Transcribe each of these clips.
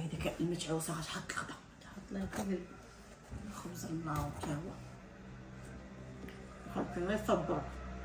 هاي ديك المتعوسه غتحط الخضر تحط لها كامل خبز النار حتى هو خلقي غير صبر.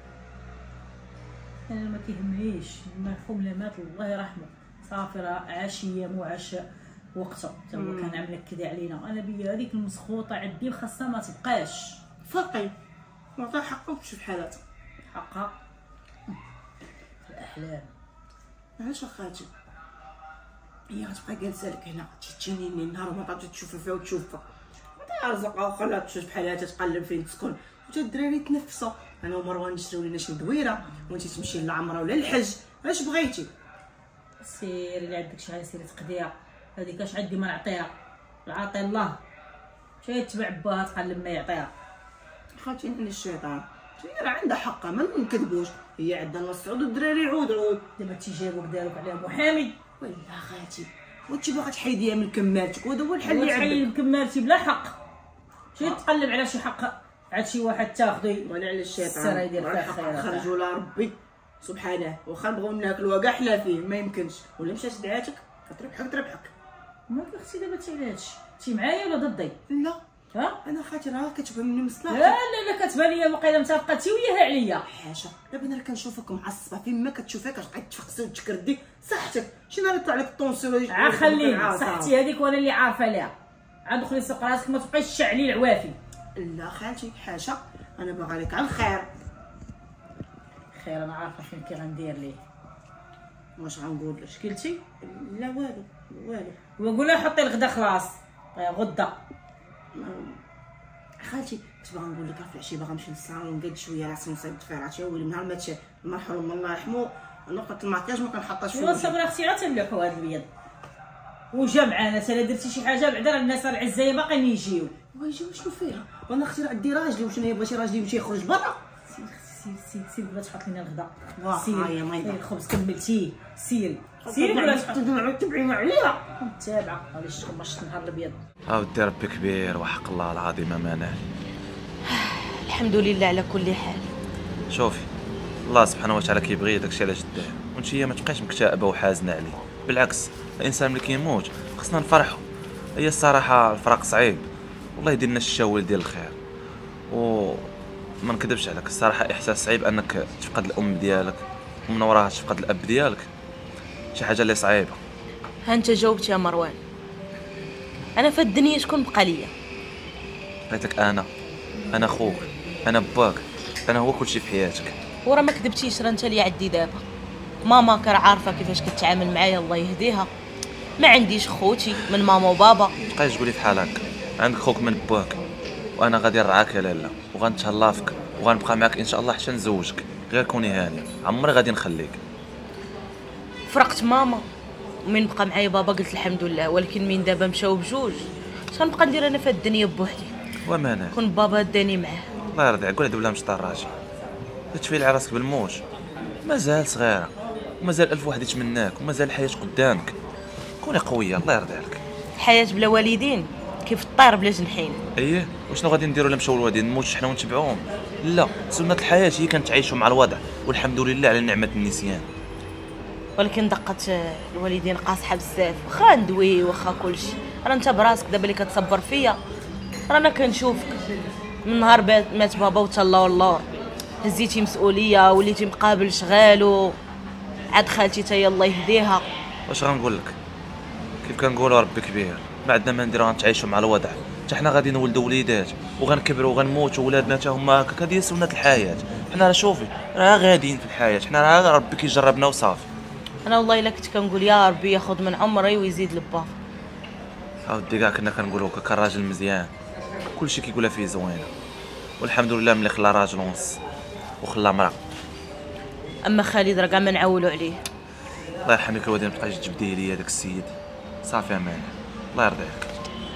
انا ما كيهمنيش المرحوم اللي مات الله يرحمه صافي راه عاش ايام وعاش وقته حتى هو كان عامل كدا علينا. انا بيا هذيك المسخوطه عندي خاصها ما تبقاش فقي وعطيها حقها وتشوف حالاتها حقها في الاحلام. علاش اخاتي هي غتبقى جالسه لك هنا تجنيني النهار وما بغات تشوفها فيها وتشوفها عطيها رزقها وخليها تشوف حالاتها تقلب فين تسكن وتا الدراري تنفسوا. انا ومروان نشريو لينا شي دويره وانت تمشي للعمره ولا الحج اش بغيتي. سير اللي عندك شي حاجه سيري تقديها هذيك اش عندي ما نعطيها العطي الله مشى تبع باها تقلب ما يعطيها. خاطي من الشيطان هي راه عندها حقها ما نكذبوش هي عندها نص عود والدراري عود دابا تيجابوك داروك عليها محامي ولا خالتي وانت باغا تحيديها من كمالتك وهذا هو الحل اللي عندك. تحيد كمالتي بلا حق مشي تقلب على شي حق عاد شي واحد تاخذي ولا على السر الشيطان يدير فيها خير خرجوا لا ربي سبحانه واخا نبغيو ناكلوا كاع حلا فيه ما يمكنش ولا مشات دعاتك تربحك. مالك اختي دابا انت علاش انت معايا ولا ضدي؟ لا ها انا خاطر راه كتفهمني مصلحتك. لا كتبان لي واقيلا متفقه انت وياها عليا. حاشا دابا انا كنشوفك معصبه فين ما كتشوفيها كتبقاي تفقسي وتكردي صحتك شي نهار يطلع لك الطونسيون خليني صحتي هذيك وانا اللي عارفه ليها عاد دخلي سوق راسك ما تبقايش تشعلي العوافي. لا خالتي حاشا انا باغا لك على الخير. خير انا عارفه فين كي غندير ليه واش غنقول اش قلتي؟ لا والو وقول لها حطي الغدا خلاص غدا. خالتي كنت باغا نقول لك في العشيه باغا نمشي للصالون نقاد شويه راسي نصايب دفيراتي هو من نهار ما مشى المرحوم الله يرحمو نقطه الماكياج ما كنحطهاش فيه. صبري اختي عاد تملحوا هذا البيض وجا معانا الا درتي شي حاجه بعدا الناس العزايه باقيين يجيو. ويجيو شنو فيها وانا اختي راه عندي راجلي وشنو هي بغيتي راجلي يمشي يخرج برا. سير بلا تحط لنا الغدا سير الخبز كملتيه سيري بلا تبعي معايا متابعه علاش تكون ماشي النهار الابيض. ودي ربي كبير وحق الله العظيم ما مانع. الحمد لله على كل حال. شوفي الله سبحانه وتعالى كيبغي داكشي علاش داه وانت ما تبقايش مكتئبه وحازنه عليه. بالعكس الانسان ملي كيموت خصنا نفرحوا. هي الصراحه الفراق صعيب والله يدير لنا الشاول ديال الخير وما نكذبش عليك الصراحه احساس صعيب انك تفقد الام ديالك ومن وراها تفقد الاب ديالك شي حاجه اللي صعيبه. ها انت جاوبت يا مروان. انا في الدنيا شكون بقى ليا؟ بقيتك انا خوك انا باك انا هو كلشي في حياتك. ورا ما كذبتيش راه انت اللي عندي دابا. ماما كرا عارفه كيفاش كتعامل معايا الله يهديها. ما عنديش خوتي من ماما وبابا. مابقايش تقولي فحال هكا عندك خوك من باك وانا غادي نرعاك يا لاله وغنتهلا فيك وغنبقى معاك ان شاء الله حتى نزوجك غير كوني هانيه عمري غادي نخليك. فرقت ماما ومن بقى معايا بابا قلت الحمد لله ولكن من دابا مشاو بجوج اش غنبقى ندير انا في الدنيا بوحدي؟ ومانع كون بابا داني معاه الله يرضي عليك. ولا مش طراجي تشفي على راسك بالموت مازال صغيره ومازال الف واحد يتمناك ومازال الحياه قدامك. كوني قويه الله يرضي عليك. الحياه بلا والدين كيف الطير بلا جنحين. اييه وشنو غادي نديروا الا مشاو الوالدين نموتوا حنا ونتبعوهم؟ لا سنه الحياه هي كنتعايشوا مع الوضع والحمد لله على نعمه النسيان. ولكن دقه الوالدين قاصحه بزاف واخا ندوي واخا كلشي راه انت براسك دابا اللي كتصبر فيا رانا كنشوفك من نهار مات بابا وتهلا والله هزيتي مسؤوليه وليتي مقابل شغال عاد خالتي تا هي الله يهديها. واش غنقول لك كيف كنقولوا ربي كبير ما عندنا ما نديرو غنتعايشوا مع الوضع حتى حنا غادي نولدوا وليدات وغنكبروا وغنموتوا ولادنا حتى هما هكا هذه هي سنه الحياه. حنا راه شوفي راه غاديين في الحياه حنا راه ربي كيجربنا وصافي. انا والله الا كنت كنقول يا ربي ياخذ من عمري ويزيد لبا. اودي كاع كنا كنقولوا هكا كان راجل مزيان كلشي كيقولها فيه زوينه والحمد لله ملي خلا راجل ونص وخلا مرا. اما خالد راه كاع ما نعولوا عليه الله يرحمك الوالدين. ما تبقايش تجبديه ليا داك السيد صافي امان الله يرضي عليك.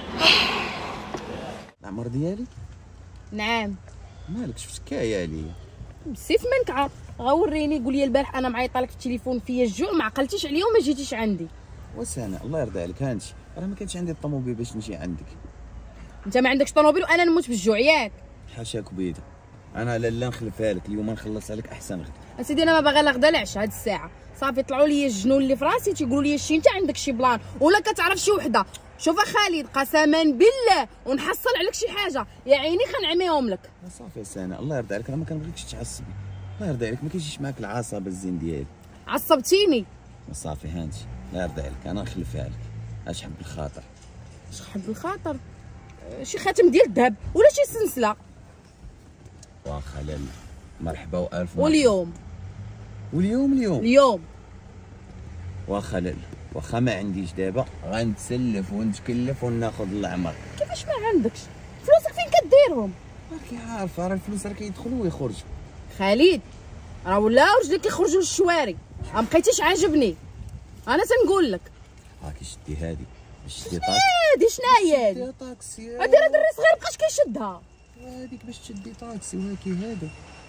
العمر ديالي نعم. مالك شفت كايا عليا بسيف من كعر غوريني قول لي البارح انا معيطه لك في التليفون فيا الجوع ما عقلتيش عليا وما جيتيش عندي. وسانا الله يرضي عليك هانتي راه ما كانش عندي الطوموبيل باش نجي عندك. انت ما عندكش طوموبيل وانا نموت بالجوع ياك؟ حاشاك بيضه انا لا نخلفها لك اليوم نخلص عليك احسن غدا. اسيدي انا ما باغا لا غدا لا عشاء هاد الساعه صافي طلعوا لي الجنون اللي في راسي تيقولوا لي شي انت عندك شي بلان ولا كتعرف شي وحده. شوف خالد قسما بالله ونحصل عليك شي حاجه يا عيني خنعميهم لك. صافي سناء الله يرضي عليك، انا ما كنبغيكش تعصبي، الله يرضي عليك ما كيجيش معاك العصبه الزين ديالي. عصبتيني. صافي هانتي الله يرضي عليك انا نخلفها لك، اش حب الخاطر. اش حب الخاطر؟ شي خاتم ديال الذهب ولا شي سلسله. واخا لالا مرحبا والف مرحبا. واليوم اليوم واخا لالا واخا ما عنديش دابا غنتسلف ونتكلف وناخذ العمر. كيفاش ما عندكش فلوسك؟ فين كديرهم؟ راكي عارفه راه الفلوس راه كيدخلوا ويخرجوا. خالد راه ولا رجليك كيخرجوا للشوارع، ما بقيتيش عاجبني انا تنقول لك. راكي شدي هادي باش تشدي طاكسي. هادي شنو هي هادي؟ طاكسي هادي راه دري صغير مابقاش كيشدها. هاديك باش تشدي طاكسي وهاكي هذا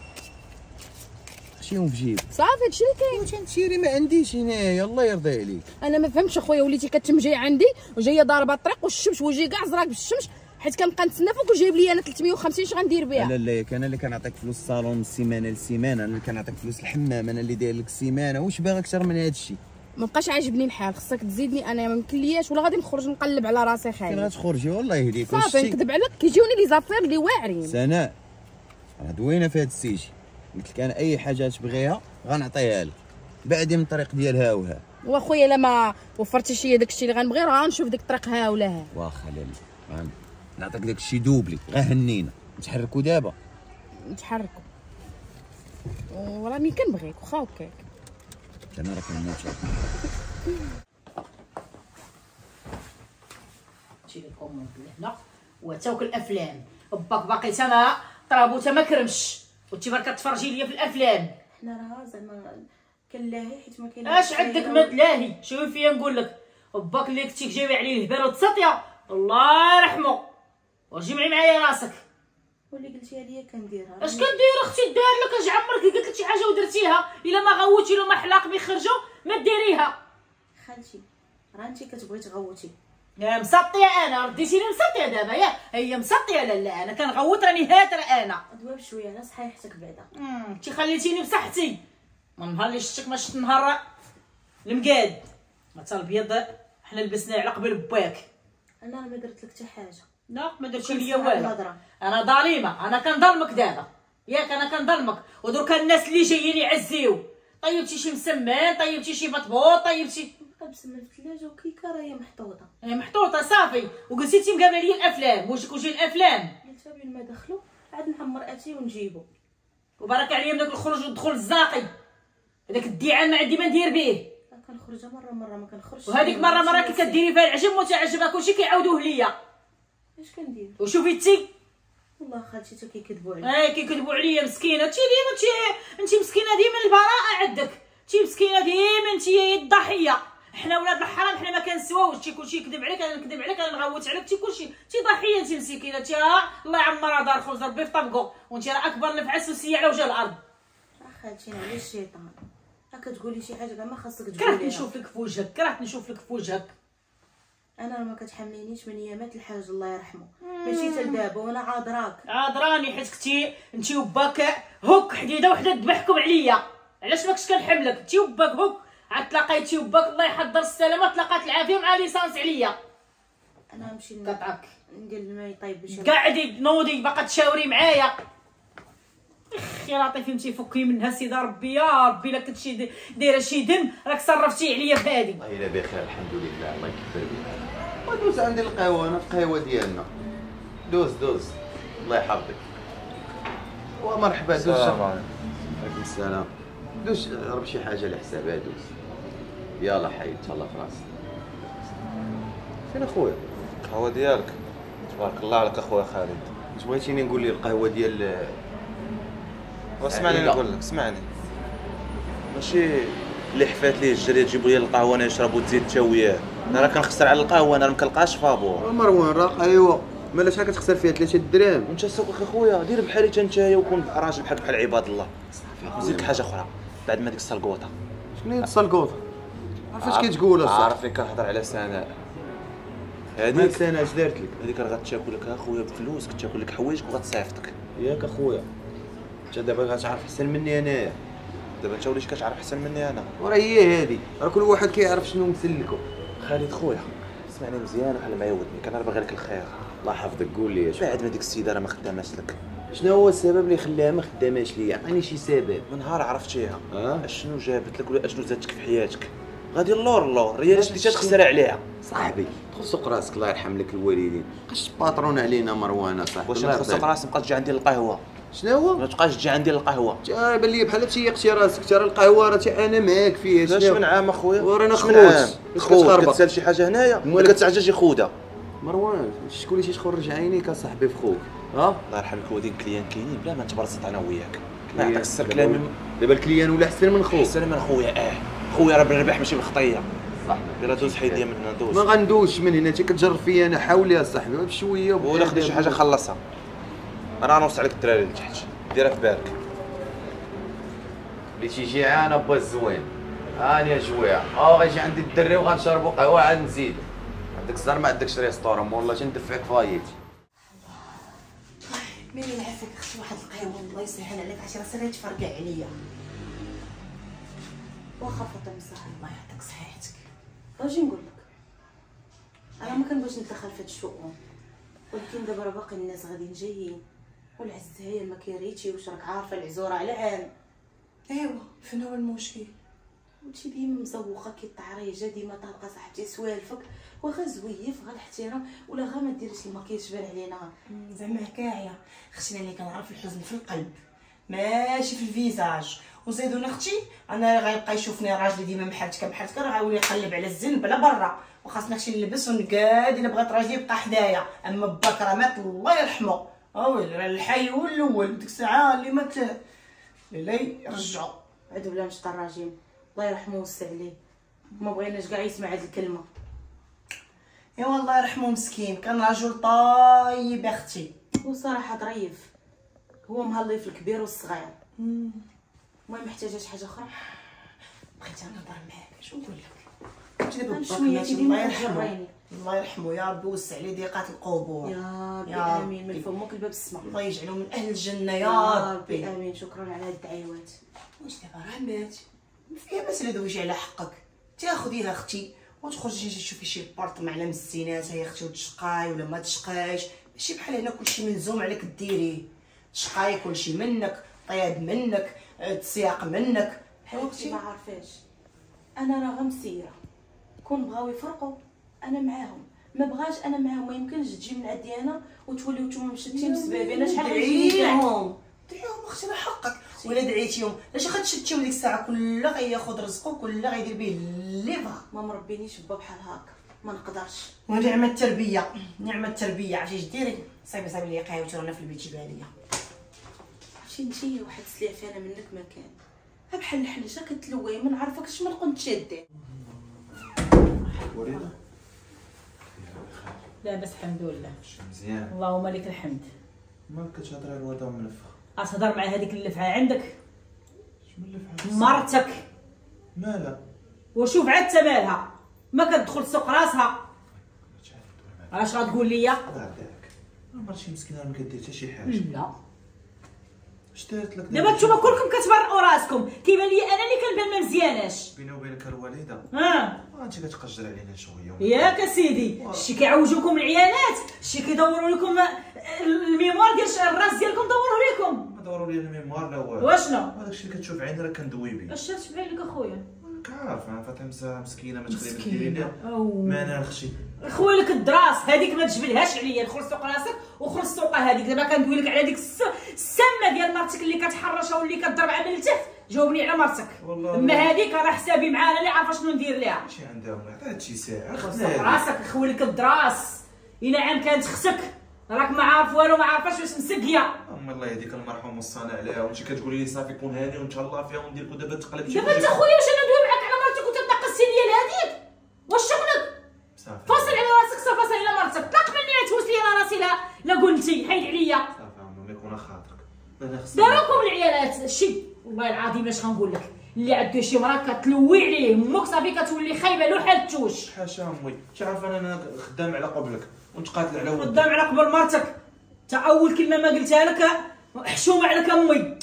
شيهم في جيبك. صافي هادشي اللي كاين. تنشري ما عنديش هنايا الله يرضي عليك. انا ما فهمتش اخويا، وليتي كتمجي عندي وجايه ضاربه الطريق والشمس وجهي كاع زراك بالشمس حيت كنبقى نتسنى فوق وجايب لي انا 350. اش غندير بها؟ لا ياك انا اللي كنعطيك فلوس الصالون من السيمانه للسيمانه، انا اللي كنعطيك فلوس الحمام، انا اللي داير لك السيمانه. واش باغي اكثر من هذا الشيء؟ ما بقاش عاجبني الحال، خصك تزيدني. انا ما يمكنلياش ولا غادي نخرج نقلب على راسي فين خايب. غتخرجي والله يهديك. صافي نكذب عليك كيجيوني لي زافير اللي واعرين. سناء راه دوينه في هذا السيجي، قلت لك انا اي حاجه تبغيها غنعطيها لك بعدي من الطريق ديالها وها. واخويا الا ما وفرتيش لي داك الشيء اللي غنبغي راه غنشوف ديك الطريق ها ولا ها. واخا لالا نعطيك داك الشيء دوبلي غير هنينا نتحركوا دابا. نتحركوا وراه مين كنبغيك واخا هكاك. انا راه كنموت. شي لكم هنا وتاكل الافلام باك باقي تما طرابو تما كرمش وانت برك كتفرجي ليا في الافلام. حنا راه زعما كنلاهي حيت ما كاين. اش عندك ما تلاهي؟ شوفي فيا نقول لك باك اللي كنتي جايبه عليه الهبال والتسطيه الله يرحمو وجمعي معايا راسك. واللي قلتيها ليا كنديرها. اش كدير اختي؟ دار لك اش عمرك قلت لك شي حاجه ودرتيها؟ الا ما غوتي له ما حلاق بيخرجوا ما ديريها. خالتي راه انت كتبغي تغوتي. يا مسطيه انا رديتيني مسطيه دابا يا هي مسطيه. لا انا كنغوت راني هاتره انا. دوا بشويه انا صحيحتك بعدا. انت خليتيني بصحتي من نهار اللي شفتك ما شفت نهار المقاد. ما تا البيض حنا لبسنا على قبل باك. انا ما درت لك حتى حاجه. لا ما درتي ليا والو. انا ظالمه، انا كنظلمك دابا ياك، انا كنظلمك. ودرك الناس اللي جايين يعزيو طيبتي شي مسمان، طيبتي شي بطبوط، طيبتي مسمن في الثلاجه وكيكه راهي محطوطه. هي محطوطه صافي. وقلتي مقابله لي الافلام وجهك وجه الافلام. قلت بين ما دخلوا عاد نعمر اتي ونجيبو. وبارك عليا داك الخروج والدخول الزاقي هذاك الديعان ما عندي ما ندير به. كنخرج مره ما كنخرجش. وهذيك مره كي كديري فيها العجب متعجبه كلشي كيعاودوه ليا. اش كندير؟ وشوفي انتي والله خالتي حتى كيكذبوا عليا. كيكذبوا عليا مسكينه. انتي ديما انتي مسكينه ديما البراءه عندك. انتي مسكينه ديما انتي هي الضحيه. حنا ولاد الحرام حنا ما كنسواوش. انتي كلشي يكذب عليك انا نكذب عليك انا نغوت عليك. انتي كلشي انتي ضحيه انتي مسكينه. انتي الله يعمرها دار خوز ربي في طبقو وانتي راه اكبر نفعس وسيع على وجه الارض. خالتي على الشيطان كتقولي شي حاجه كاع ما خاصك تقولي. كرهت نشوف لك في وجهك، كرهت نشوف لك في وجهك. انا ما كتحملينيش من ايامات الحاج الله يرحمه ماشي حتى لدابا وانا عاذراك. عاذراني حيت كنتي انتي وباك هوك حديده وحده تذبحكم عليا. علاش ما كنتش كنحملك؟ انتي وباك هوك عاد تلاقيتي وباك الله يحضر السلامه تلاقات العافيه مع ليسانس عليا. انا نمشي قطعك ندير الماء يطيب باش قاعدي نوضي باقا تشاوري معايا. اخي لطيفي انتي فكي منها سيدي ربي. يا ربي الا كنتي دايره شي دم راك صرفتي عليا بهادي. والله الا بخير الحمد لله الله يكثر بك. ودوز عندي القهوه انا القهوه ديالنا. دوز الله يحفظك. ومرحبا دوز. السلام عليكم. عليكم السلام. دوز رب شي حاجه لحسابها دوز. يلا حي تهلا في راسك. فين اخويا؟ القهوه ديالك تبارك الله عليك اخويا خالد. واش بغيتيني نقول لي القهوه ديال واسمعني نقول لك اسمعني، ماشي اللي حفات ليه الجريه تجيبوا لي القهوه انا نشربوا تزيد حتى وياه. انا راه كنخسر على القهوه، انا ما كنلقاش فابور. مروان راه ايوا مالا شحال كتخسر فيها 3 دراهم. وانت سوق اخويا دير بحالي حتى نتايا وكون راجل بحال عباد الله. نزيدك حاجه اخرى بعد ما ديك السلقوطه. شنو هي السلقوطه؟ عرفت اش كتقول اصاحبي؟ عارف اللي كنهضر على سناء هذيك سنه اش دارت لك؟ هذيك راه غتاكل لك اخويا بفلوس، كتاكل لك حوايجك وغتصيفطك ياك اخويا انت دابا غتعرف احسن مني انايا. دابا انت وليتي كتعرف احسن مني انا. وراه هي هادي، راه كل واحد كيعرف شنو مسلكو. خالد خويا اسمعني مزيان وحل معايا ودني، كان باغي لك الخير. الله يحفظك قول لي بعد ما ديك السيده راه ما خداماش لك. شنو هو السبب اللي خلاها ما خداماش ليا؟ عطيني شي سبب. من نهار عرفتيها اشنو جابت لك ولا اشنو زادتك في حياتك؟ غادي اللور هي اللي شديتها تخسر عليها. صاحبي خصك راسك الله يرحم لك الوالدين، بقاش باترون علينا مروانه صاحبي. واش خصك راسك تبقى تجي عندي للقهوه؟ شنو هو؟ ما تبقاش تجي عندي للقهوه. بان لي بحال تيقتي راسك، ترى القهوه راه انا معاك فيها. شنو من عام اخويا؟ ورانا خوت كتسال شي حاجه هنايا ولا كتعجل شي خوده؟ مروان شكون اللي تيخرج عينيك اصاحبي في خوك؟ الله يرحم لك ودين كليان كاينين بلا ما نتبرزط انا وياك. ما عطاك السر كلامي. دابا الكليان ولا احسن من خوك؟ احسن من خويا. خويا راه بالربح ماشي بالخطيه. صاحبي يلا دوز حيديا من هنا دوز. ما غندوزش من هنا، انت كتجرب فيا انا. حاول يا صاحبي بشويه ولا خدي شي حاجه خلصها. انا غنوصل عليك الدراري لتحت، ديرها في بالك. اللي تيجي عانا با الزوين هاني جويع. غيجي عندي الدري وغنشربوا قهوه عاد نزيدو. عندك الزهر ما عندكش ريستورون والله تندفعك فايت. ملي نعرفك اختي واحد القهوه الله يسهل عليك 10 سنين تفرقع عليا. واخا فاطمه صح الله يعطيك صحيحتك. اجي نقول لك انا ما كنبغيش ندخل في هاد الشؤون، ولكن دابا راه باقي الناس غاديين جايين والعز هي ما كيريتي واش راك عارفه العزوره على عام. ايوا فين هو المشكل؟ وانتي ديما مزوقه كالطعريجه، ديما طالقه صاحبتي سوالفك واخا زويف غير الاحترام ولا غير ما ديريش الماكياج تبان علينا. زعما هكايا اختي اللي كنعرف الحزن في القلب ماشي في الفيزاج. وزيدونا اختي انا غيبقى يشوفني راجلي ديما محرتك راه غيولي يقلب على الزنب على برا، وخاصنا اختي نلبس ونقاد الا بغات راجلي يبقى حدايا. اما باك راه مات الله يرحمه، ويلي راه الحي هو الاول ديك الساعه اللي مات لا يرجعو. عاد بلا نشطى الراجل الله يرحمه ويوسع عليه، ما بغيناش كاع يسمع هاد الكلمه. ايوا الله يرحمه مسكين كان رجل طيب يا اختي. وصراحه ظريف، هو مهلي في الكبير والصغير. المهم محتاجه شي حاجه اخرى؟ بغيت نهضر معاك. شنو نقول لك؟ انت دابا شويه الله يرحمه الله يرحمه يا ربي وسع عليه ضيقات القبور يا ربي. امين. من فمك الباب السما. الله يجعله من اهل الجنه يا ربي. امين. شكرا على هاد الدعوات. واش دابا راه مات فيها مساله دوجي على حقك، تاخذيها اختي وتخرجي تشوفي شي بارط مع مسينات يا اختي وتشقاي ولا ما تشقايش. ماشي بحال هنا كلشي ملزوم عليك ديريه. تشقاي كلشي منك، طياب منك، تسياق منك. حبيبتي ما عارفاش انا راه غير مسيره، كون بغاو يفرقوا انا معاهم، ما بغاش انا معاهم. ما يمكنش تجي من عندي انا وتوليو نتوما مشتين بسبابي. انا شحال دعيهم اختي راه حقك. ولا دعيتيهم لاش غتشتيو ديك الساعه كل غياخذ رزقه كل غيدير به اللي بغا. ما مربينيش با بحال هكا ما نقدرش. ونعمه التربيه نعمه التربيه. عرفتي اش ديري؟ صايبي لي قهوه رانا في البيت جيبها ليا. عرفتي نتي واحد السليفه انا منك ما كان بحال الحلشه كتلوي ما نعرفكش ما نكون تشادي. وليده لاباس الحمد لله. مزيان اللهم لك الحمد. مالك كتهضري على الوضع منفخ؟ اصهضر مع هذيك اللفعه عندك شنو اللفعه؟ مرتك مالها؟ وشوف عاد حتى مالها ما كتدخل سوق راسها. اش غتقول لي؟ مرتي مسكينه ما كدير حتى شي حاجه. لا اش دارت لك دابا نتوما كلكم كتبرئوا راسكم. كيبان لي انا اللي كنبان ما مزياناش. بيني وبينك الوالده انت كتقجر علينا شويه ياك اسيدي. شتي كيعوجوكم العيانات، شتي كيدوروا لكم الميموار ديال الراس ديالكم دوروه لكم. ما دوروا لي الميموار لا والو. واشنو هذاك الشيء اللي كتشوف عيني راه كندوي به. اش شفت بعينك اخويا؟ كعارف انا فاطمه مسكينه ما تقدري ديري لها ما انا اختي. خويا لك الدراس هذيك ما تجبلهاش عليا. دخل سوق راسك وخرج السوق هذيك. دابا كندوي لك على ديك السامه ديال مرتك اللي كتحرشها واللي كضرب على التحت. جاوبني على مرتك. اما هذيك راه حسابي معاها اللي عارفه شنو ندير ليها. شي عندها عطيها شي ساعه. سوق راسك خويا لك الدراس. الا عام كانت اختك راك ما عارف والو ما عارفاش واش مسقيه. اما الله يهديك المرحوم والصانع عليها وانت كتقولي لي صافي كون هاني ونتهلا فيها ونديركو دابا تقلب شي. دابا انت خويا واش انا ندوي معاك على مرتك وتنقص ديال هذيك؟ واش شغلك؟ فاصل على راسك فاصل على مرتك. طلق مني توسلي على راسي لا قلتي حيد عليا. صافي عمو ما يكون خاطرك. داروكم العيالات شي والله العظيم اش غنقول لك. اللي عنده شي مراه كتلوي عليه امك صافي كتولي خايبه له حال التوش. حاشا امي انت عارفه انا خدام على قبلك ونتقاتل على ولدك. خدام على قبل مرتك. تا اول كلمه ما قلتها لك حشومه عليك امي.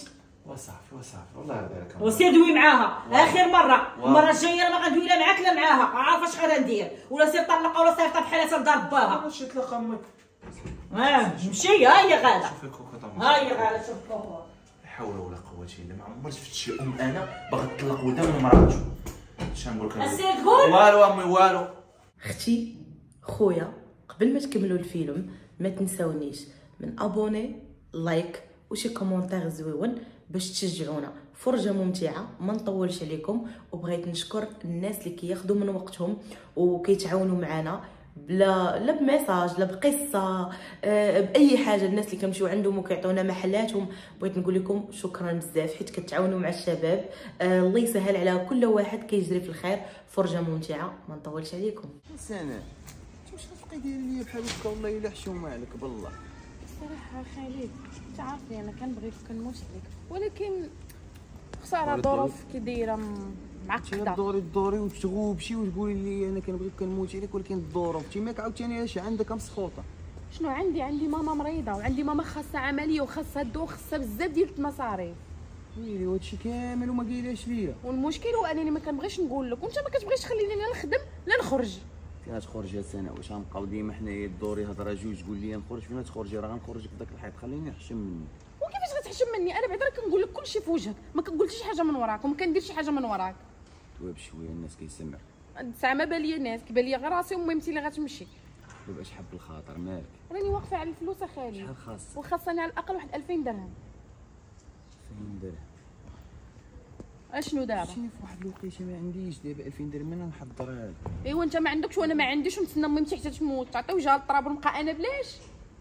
وصافي والله بالك وسير دوي معاها اخر مره. المره الجايه ما غندوي لا معاك لا معاها، عارفه اش غادي ندير. ولا سير طلقها ولا صيفطها بحالها لدار باها. ماشي تلاقى امك. مشي. ها هي غاده، شوفي كوكا طماطم. ها هي غاده. شوف كوكا. لا حول ولا قوه الا ما عمرت شفت شي انا باغا تطلق ولدها من مراته. اش نقول لك؟ السير تقول والو امي والو. اختي خويا، قبل ما تكملوا الفيلم ما تنساونيش من ابوني لايك وشي كومونتير زويون باش تشجعونا. فرجه ممتعه ما نطولش عليكم. وبغيت نشكر الناس اللي كياخذوا من وقتهم وكيتعاونوا معنا لا بميساج لا بقصه باي حاجه. الناس اللي كيمشيو عندهم وكيعطيونا محلاتهم، بغيت نقول لكم شكرا بزاف حيت كتعاونوا مع الشباب. الله يسهل على كل واحد كيجري في الخير. فرجه ممتعه ما نطولش عليكم. سنة انت واش كتبقي داير ليا بحال هكا؟ والله الا حشومه عليك بالله. صراحه خالد انت عارفني انا كنبغيك وكنموت عليك، ولكن خساره الظروف كي دايره معقده. دوري وتغوبشي وتقولي لي انا كنبغيك كنموت عليك، ولكن الظروف تيماك عاوتاني اش عندك مسخوطه. شنو عندي ماما مريضه، وعندي ماما خاصها عمليه وخاصها الدو وخاصها بزاف ديال المصاريف. ويلي هادشي كامل وما قايلاش ليا. والمشكل هو انني ما كنبغيش نقول لك، وانت ما كتبغيش تخليني لا نخدم لا نخرج. فين تخرج يا سنه؟ واش غنبقاو ديما حنايا الدوري هضره جوج تقول لي نخرج؟ فين تخرجي؟ راه غنخرجك بداك الحيط. خليني نحشم مني. وكيفاش غتحشم مني؟ انا بعدا كنقول لك كلشي في وجهك، ما كنقولش شي حاجه من وراك وما كندير شي حاجه من وراك. دابا بشويه الناس كيسمعوا. ساعه ما بان ليا الناس، كيبان ليا غير راسي وميمتي اللي غتمشي. دابا شحال بالخاطر مالك؟ راني واقفه على الفلوس اخالي. شحال خاص؟ وخاصني على الاقل واحد 2000 درهم. 2000 درهم؟ اشنو دابا؟ شنو في واحد الوقيته ما عنديش دابا 2000 درهم انا نحضر هذا. ايوا انت ما عندكش وانا ما عنديش، ونتسنى ميمتي حتى تموت تعطي وجهها للتراب ونبقى انا بلاش.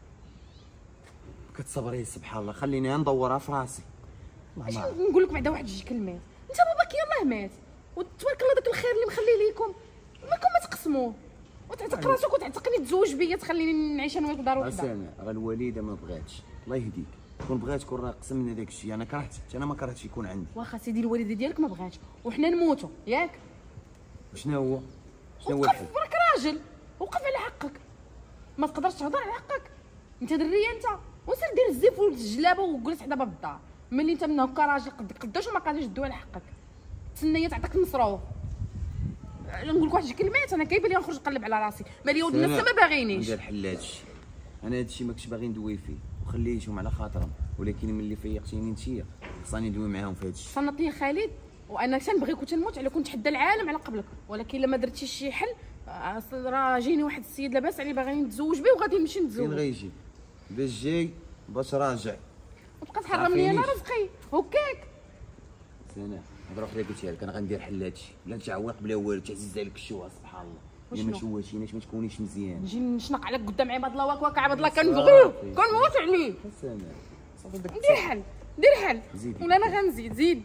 كتصبري سبحان الله، خليني ندورها في راسي. اش نقول لك بعدا واحد جوج كلمات. انت باباك يلاه مات وتبارك الله داك الخير اللي مخلي ليكم مالكم ما تقسموه وتعتق راسك وتعتقني تزوج بيا تخليني نعيش انا وياك دار وحده. انا راه الوالده ما بغاتش، الله يهديك. كون بغات كون راه قسمنا داك الشيء. انا كرهت، انا ما كرهتش يكون عندي. واخا سيدي الوالده ديالك ما بغاتش وحنا نموتوا ياك. شنو هو الحل؟ راك راجل وقف على حقك، ما تقدرش تهضر على حقك. انت دريه انت، وسير دير الزيف والجلابه وجلس حدا باب الدار. ملي انت من هكا راجل قداش وما قادرش تدوي على حقك، تسنى هي تعطيك المصروف. نقول لك واحد الكلمات انا كيبان لي نخرج نقلب على راسي، مالي ولد الناس ما باغينيش. ندير حل هادشي. انا هادشي ماكش باغي ندوي فيه وخليتهم على خاطرهم، ولكن ملي فيقتيني نتيا خصني ندوي معاهم في هادشي. صنت لي خالد وانا تنبغيك وتنموت على كنت تحدى العالم على قبلك، ولكن لما درتيش شي حل راه جيني واحد السيد لاباس عليه باغي نتزوج به وغادي نمشي نتزوج. فين غيجي؟ باش جاي باش راجع وتبقى تحرم لي انا رزقي هكاك. سنة هضره وحده قلتها لك، انا غندير حل هادشي. بلا تعوق بلا والو، تعزز عليك الشوهه سبحان الله. الا ما شوهتيناش ما تكونيش مزيان. نجي نشنق عليك قدام عباد الله واك عباد الله كنبغيو كنموت عليه. سنة صافي داك دير حل ولا انا غنزيد زيد.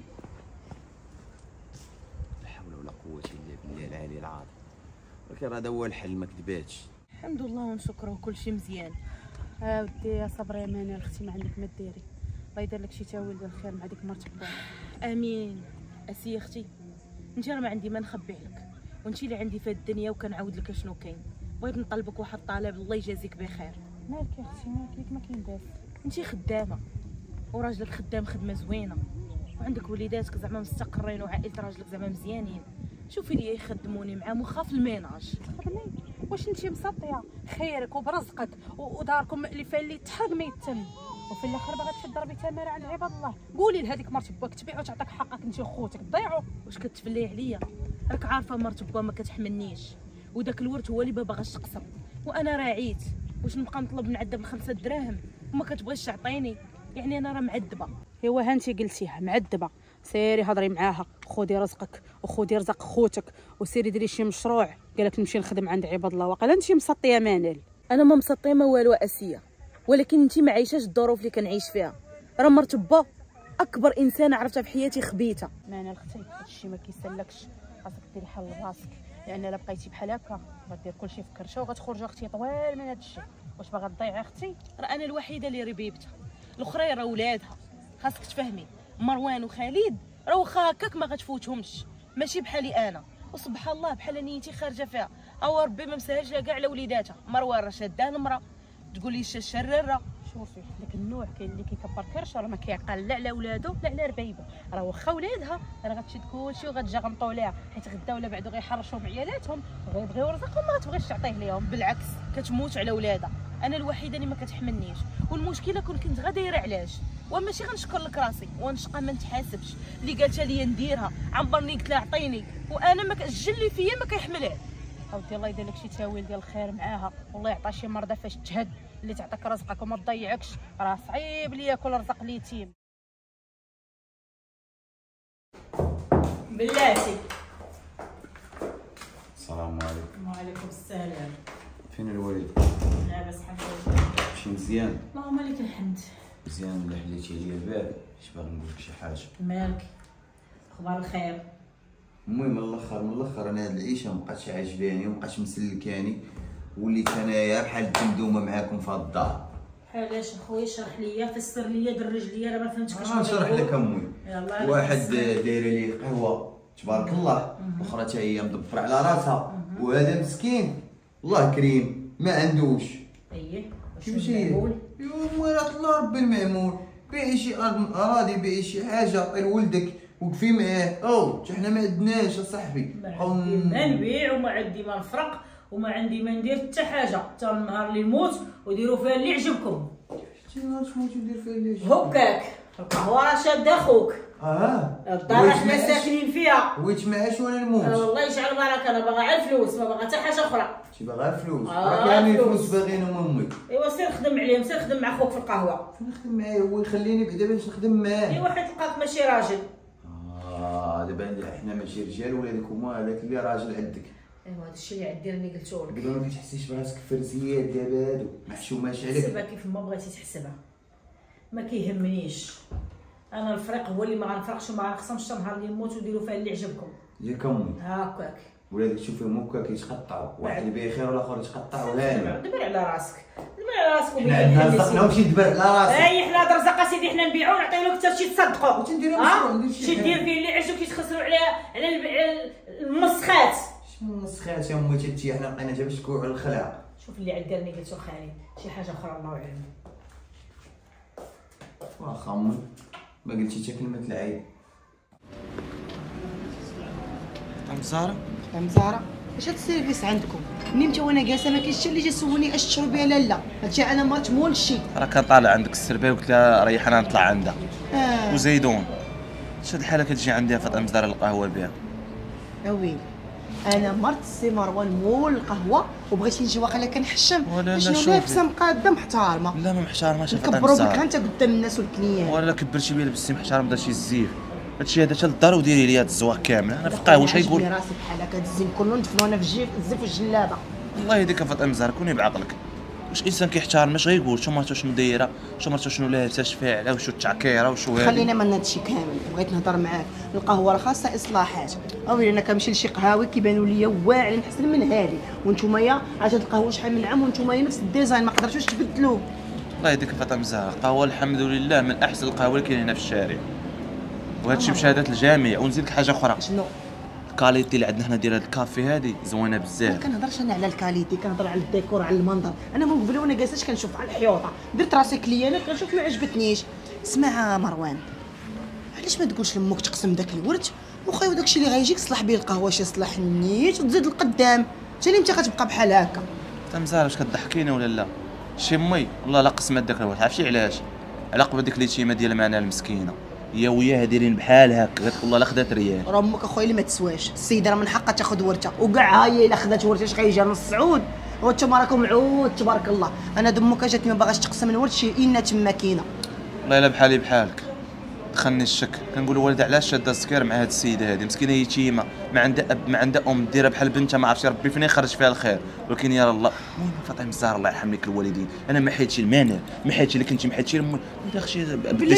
لا حول ولا قوه الا بالله العلي العظيم. ولكن راه هذا هو الحل، ما كذباتش. الحمد لله ونشكره وكلشي مزيان. ودي يا صبري يا ماني اختي ما عندك ما ديري، الله يدير لك شي تاويل الخير مع ديك مرتك باك. امين. اسي اختي انت راه ما عندي ما نخبي عليك، وانت اللي عندي في الدنيا وكنعاود لك شنو كاين. بغيت نطلبك واحد الطلب الله يجازيك بخير. مالك يا اختي مالك ما كاين داس؟ انت خدامه وراجلك خدام خدمه زوينه وعندك وليداتك زعما مستقرين وعائله راجلك زعما مزيانين. شوفي لي يخدموني معاهم وخا في الميناج. تخدمي واش انت مسطيه خيرك وبرزقك وداركم مألفه اللي تحرق ما يتم، وفي الاخر باغا تضربي تماره عند عباد الله. قولي لهذيك مرت باك تبيع وتعطيك حقك انت وخوتك تضيعوا. واش كتفلي عليا؟ راك عارفه مرت با ما كتحملنيش، وداك الورث هو اللي ما باغاش تقسم، وانا راعيت. واش نبقى نطلب نعذب ب5 دراهم وما كتبغيش تعطيني؟ يعني انا راه معذبه. ايوا ها انت قلتيها معذبه، سيري هضري معاها خودي رزقك وخودي رزق خوتك وسيري ديري شي مشروع. قالك نمشي نخدم عند عباد الله، واقيلا انت مسطيه مانال. انا ما مسطيه ما والو اسيه، ولكن انت ما عايشاش الظروف اللي كنعيش فيها. راه مرت با اكبر انسانه عرفتها في حياتي خبيته. مانال اختي هادشي ما كيسلكش، خاصك ديري حل لراسك، لان الا بقيتي بحال هكا غدير كلشي في كرشه وغتخرج اختي طوال من هادشي. واش باغا تضيعي اختي؟ راه انا الوحيده اللي ربيبتها، الاخرين راه ولادها. خاصك تفهمي مروان وخالد راه واخا هكاك ما غتفوتهمش، ماشي بحالي انا. وسبحان الله بحال نيتي خارجه فيها، او ربي ما مسهلش لها كاع على وليداتها. مروان راه شادان المراه تقول لي شرره شوفي داك النوع كاين اللي كيكبر كرش راه ما كيعقل لا على ولادو لا على ربايبه، راه واخا ولادها راه غتشد كلشي وغتجغمطوا ليها، حيت غدا ولا بعدو غيحرشوا بعيالاتهم وغيبغيو رزقهم ما غتبغيش تعطيه ليهم، بالعكس كتموت على ولادها. انا الوحيده اللي ما كتحملنيش، والمشكله كنت غاديره علاش وماشي غنشكر لك راسي ونشقى ما نتحاسبش، اللي قالتها لي نديرها عمرني قلت لها عطيني وانا ما الجل اللي فيا ما كيحملها. اودي الله يدير لك شي تاويل ديال الخير معاها، والله يعطى شي مرضى فاش تجهد اللي تعطيك رزقك وما تضيعكش، راه صعيب لي ياكل رزق اليتيم. بلاتي. السلام عليكم. وعليكم السلام. فين الوالد؟ لاباس الحمد لله. ماشي مزيان؟ اللهم لك الحمد. مزيان ولا حليتي عليا البال؟ اش باغي نقول لك شي حاجه. مالك؟ اخبار الخير؟ المهم من الاخر انا هاد العيشه مبقاتش عاجباني ومبقاتش مسلكاني، وليت انايا بحال الدمدومه معاكم في هاد الدار. علاش اخويا؟ اشرح ليا، فسر ليا، درج ليا، انا ما فهمتش كاش نشرح لك امي. واحد دايره لي قهوه تبارك الله، واخرى حتى هي مدبره على راسها، وهذا مسكين الله كريم ما عندوش. اييه كيفاش هي؟ راه الله ربي المعمول، بيعي شي اراضي، بيعي شي حاجه عطي لولدك وقفي معاه. حتى حنا ما عندناش اصاحبي. ما عندي ما نبيع وما عندي ما نفرق وما عندي ما ندير حتى حاجه، حتى النهار اللي نموت وديروا فيها اللي يعجبكم. شتي نهار تموت ندير فيها اللي يعجبك؟ هكاك القهوه راه شاده اخوك. الدار حنا ساكنين فيها. ويت معاش ولا نموت؟ والله يجعل بركه، انا باغا على الفلوس ما باغا حتى حاجه اخرى. شي باغا فلوس؟ راه كامل الفلوس باغينهم امي. ايوا سير خدم عليهم، سير خدم مع خوك في القهوه. فين نخدم معاه؟ هو يخليني بعدا باش نخدم معاه. ايوا حيت لقاك ماشي راجل. دابا حنا ماشي رجال ولادك هما، هذاك اللي راجل عندك. ايوا هذا الشيء اللي عندي راني قلتو لك. دابا ما كتحسيش براسك فرزيات دابا هادو محشوماش عليك؟ حسبها كيف ما بغيتي تحسبها، ما كيهمنيش. انا الفريق هو اللي ما غنفرقش وما غنخصمش حتى نهار اللي نموت وديروا فيها اللي يعجبكم. ياك امي هكاك ولادك تشوفيهم هكا كيتقطعوا، واحد بخير والاخر يتقطع وهاني. دبر على راسك، دبر على راسك. حنا عندنا رزقنا وشي دبر على راسك. اي حنا هاد الرزق سيدي حنا نبيعو ونعطيو لك حتى شي تصدقوا. وتنديروا مشروع ندير شي دير فيه اللي يعجبك يتخسروا على المسخات. شنو المسخات يا امي؟ تي حنا لقينا باش تكوع على الخلع. شوف اللي عندي راني قلتو خالي، شي حاجه اخرى الله اعلم. واخا امي ما قلتي حتى كلمه العيب. زهره زهره اش هاد السيرفيس عندكم؟ نمت وانا جالسه ما كاينش اللي جا سولني اش تشربي لا لا، هادشي انا مرت مول الشي. راه كان طالع عندك السربيه وقلت لها ريح انا نطلع عندها. وزيدون شاد الحاله كتجي عندي فاطمه زهره القهوه بها. اويلي انا مرت السي مروان مول القهوه وبغيتي نجي واقيلا كنحشم شنو لابسه مقاده محترمه. لا ما محترمه شي فاطمه كبروا بك انت قدام الناس والكليان. ولا كبرتي بيا لبستي محترم داك شي الزيف. هادشي هذا حتى للدار وديري لي هاد الزواق كامل. انا في القهوه واش غيقول؟ راسي بحال هكا الزين كله ندفنو انا في الزيف والجلابه. الله يهديك فاطمه زهره كوني بعقلك. واش انسان كيحترم اش غيقول؟ شو مرتو شنو دايره؟ شو مرتو شنو لابسه؟ اش فاعله؟ وشو التعكيره؟ وشو هادي؟ خلينا من هادشي كامل. بغيت نهضر معاك، القهوه راه خاصها اصلاحات. اويلي انا كنمشي لشي قهاوي كيبانوا ليا واعرين احسن من هادي، وانتوما عاد هاد القهوه شحال من عام وانتوما نفس الديزاين ما قدرتوش تبدلوه. الله يهديك فاطمه زهره، قهوه الحمد لله من احسن القهوه اللي كاين هنا في الشارع، وهادشي بشهاده الجميع. ونزيد لك حاجه اخرى، شنو؟ الكاليتي اللي عندنا هنا ديال هاد الكافي هادي زوينه بزاف. ما كنهضرش انا على الكاليتي، كنهضر على الديكور، على المنظر. انا من قبل وانا جالسه كنشوف على الحيوطه، درت راسي كليانه كنشوف ما عجبتنيش. اسمع مروان، علاش ما تقولش لامك تقسم داك الورد وخايو داكشي اللي غيجيك تصلح به القهوه شي صلاح نيت وتزيد لقدام، حتى انت غتبقى بحال هكا. انت مزال واش كضحكيني ولا لا؟ شي امي والله لا قسمت داك الورد، عرفتي علاش؟ على قبل ديك اليتيمه ديال معنا المسكينه، هي وياها دايرين بحال هكا، قالت والله لا خدات ريال. راه امك اخويا اللي ما تسواش، السيده راه من حقها تاخذ ورثه، وكاع هي الا خدات ورثه اش غيجي نص سعود. وانتم راكم عود تبارك الله. انا دمك جاتني ما باغاش تقسم الورث شي إنا تما كاينه. والله الا بحالي بحالك دخلني الشك. كنقول الوالده علاش شاده السكير مع هاد السيده هادي مسكينه يتيمه، ما عندها اب ما عندها ام، ديرها بحال بنتها ما عرفتش ربي فين يخرج فيها الخير. ولكن يا الله المهم فاطمه الزهراء الله يرحم لك الوالدين، انا ما حيدتش المانع، ما حيدتش لك انت، ما حيدتش لامي. داكشي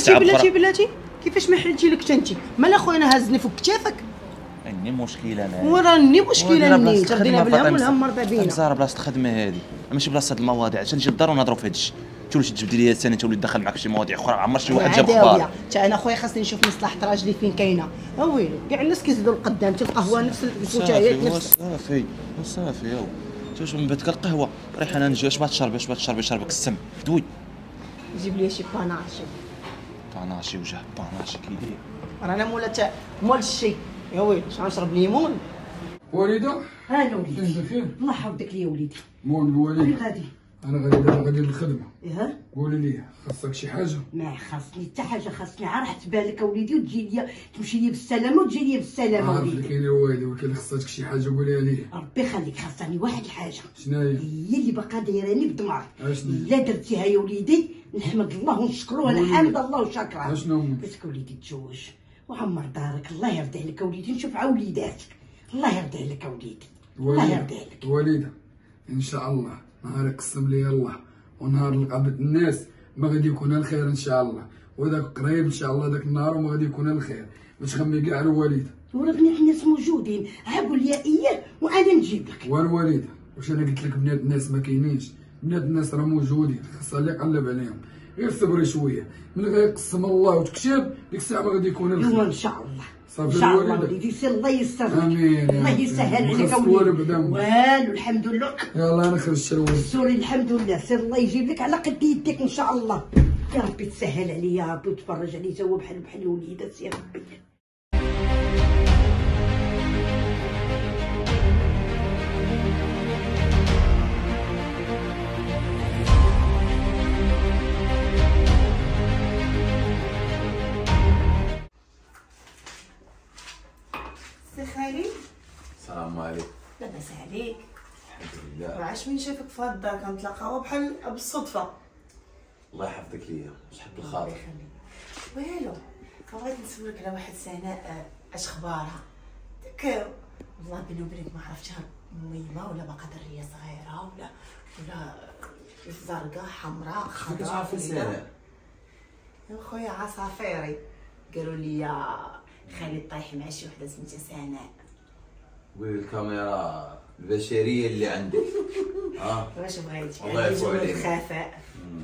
بلاتي كيفاش ما حيدتي لك انت؟ مال اخويا انا هازني فوق كتافك. اني مشكله انا وراني مشكله ني تردينا بالهم والهم مرضى بينا. الزهراء بلاصه الخدمه هادي ماشي بلاصه هاد المواضيع، عشان نجي للدار ونهضروا في هادشي. تولي تجبدي لي الثاني تولي تدخل معك شي مواضيع اخرى، عمر شي واحد جاب اخبار. حتى انا خويا خاصني نشوف مصلحه راجلي فين كاينه. اويلي كاع الناس كيزيدوا لقدام، حتى القهوه نفس الفتايات نفس. صافي ياو شوف من بعد القهوه ريح انا نجي. اش بغات تشربي؟ شربك السم دوي. جيب لي شي باناشي. باناشي وجه باناشي كيدير. رانا مول الشي يا ويلي شنو نشرب ليمون. وليده ها وليدي بخير. الله يحفظك ليا وليدي. مول الوليد وين غادي؟ انا غادي دابا غادي للخدمه. ياه قولي لي خاصك شي حاجه؟ ما خاصني حتى حاجه، خاصني عا راح تبالك اوليدي وتجي ليا تمشي ليا بالسلامه وتجي ليا بالسلامه عارف اللي وليدي. كاين يا والدي، ولكن خاصك شي حاجه قوليها لي. ربي يخليك خاصني واحد الحاجه شناهي؟ هي اللي باقا دايراني بدمار. اشنو؟ الا درتيها يا وليدي نحمد الله ونشكروه. انا حامد الله وشاكره. اشنو هما؟ بغيتك وليدي تزوج وعمر دارك. الله يرضي عليك وليدي، نشوف عا وليداتك. الله يرضي عليك وليدي، الله يرضي عليك. وليده ان شاء الله نهار يقسم لي الله ونهار لقابة الناس ما غادي يكون الخير ان شاء الله، وذاك قريب ان شاء الله ذاك النهار وما غادي يكون الخير. ما تخمي كاع الوالده. ورغم الناس موجودين عقول لي اياه وانا نجيب لك. والوالده واش انا قلت لك بنات الناس ما كاينينش؟ بنات الناس راه موجودين، خاصها اللي يقلب عليهم. غير صبري شويه، من غير يقسم الله وتكتب ديك الساعه ما غادي يكون الخير. ان شاء الله صافي ان شاء الله الوالده. وليدي سير الله يستر لك. امين الله يسهل عليك خاص والو وليدي. بعدا. والو الحمد لله. يلا انا خرجت الوالد. سوري الحمد لله. سير الله يجيب لك على قد يديك ان شاء الله. يا ربي تسهل عليا يا ربي وتفرج علي توا بحال الوليدات يا ربي. سي خالي السلام عليكم. لاباس عليك؟ الحمد لله. وعاش من شافك في هاد الدار كنتلاقاو بحال بالصدفه. الله يحفظك ليا، شحال بالخاطر. والو بغيت نسولك على واحد سناء اش اخبارها داك. والله بيني وبينك ما عرفتها ميمه ولا باقا دريه صغيره ولا زرقاء حمراء كيفاش خضراء. عارفه سناء؟ يا خويا عصافيري قالوا لي خالي طايح مع شي وحده سميتها سناء. قولي الكاميرا البشريه اللي عندك. واش بغيتي؟ الله يعفو عليك. الخفاء.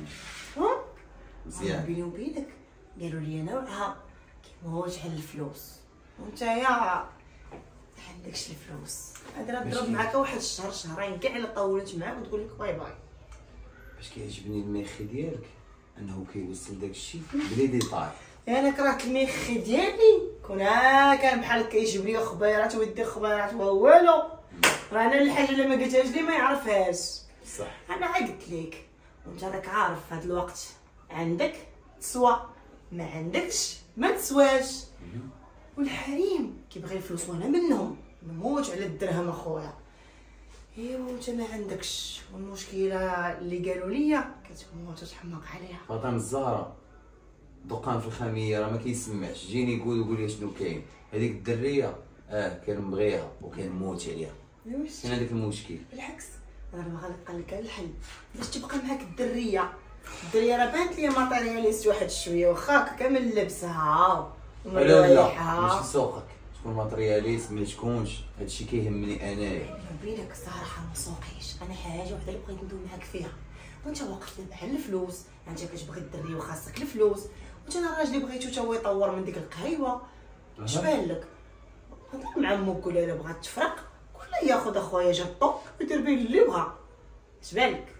مزيان. بيني وبينك قالوا لي نوعها كيموت على الفلوس وانتيا ما عندكش الفلوس. قادره نضرب معاك واحد الشهر شهرين كاع الا طولت معاك وتقول لك باي باي. باش كيعجبني الميخي ديالك انه كيوصل داك الشيء بلي ديطاي. انا كرهت الميخي ديالي كنا كان بحال كيجيب لي خبيرات ويدي خبيرات والو. راه انا الحاجه اللي ما قلتهاش لي ما يعرفهاش. صح. انا عا قلت لك وانت راك عارف في هذا الوقت عندك تسوى ما عندكش ما تسواش. والحريم كيبغي الفلوس وانا منهم نموت على الدرهم اخويا. ايوا انت ما عندكش والمشكله اللي قالوا لي كتموت وتحماق عليها. فاطمه الزهراء دقان في الخميه راه ما كيسمعش. جيني قول لي شنو كاين. هذيك الدريه كنبغيها وكنموت عليها. شنو هذاك المشكل؟ بالعكس انا باغا نلقى لك الحل باش تبقى معاك الدريه. الدريه راه بانت لي ماتيرياليست واحد شويه واخا كامل لبسها لا ماشي سوقك تكون ماترياليست ما تكونش. هادشي كيهمني انايا. بينك الصراحه ما سوقيش. انا حاجه وحده اللي بغيت ندوي معاك فيها وانت واقف دابا على الفلوس. انت كتبغي الدري وخاصك الفلوس وانت انا راجلي بغيتو تا هو يطور من ديك القهيوه. اش بان لك؟ هضر مع امك قول لها بغات تفرق كل ياخذ اخويا جاطو يدير به اللي بغا. اش بان لك؟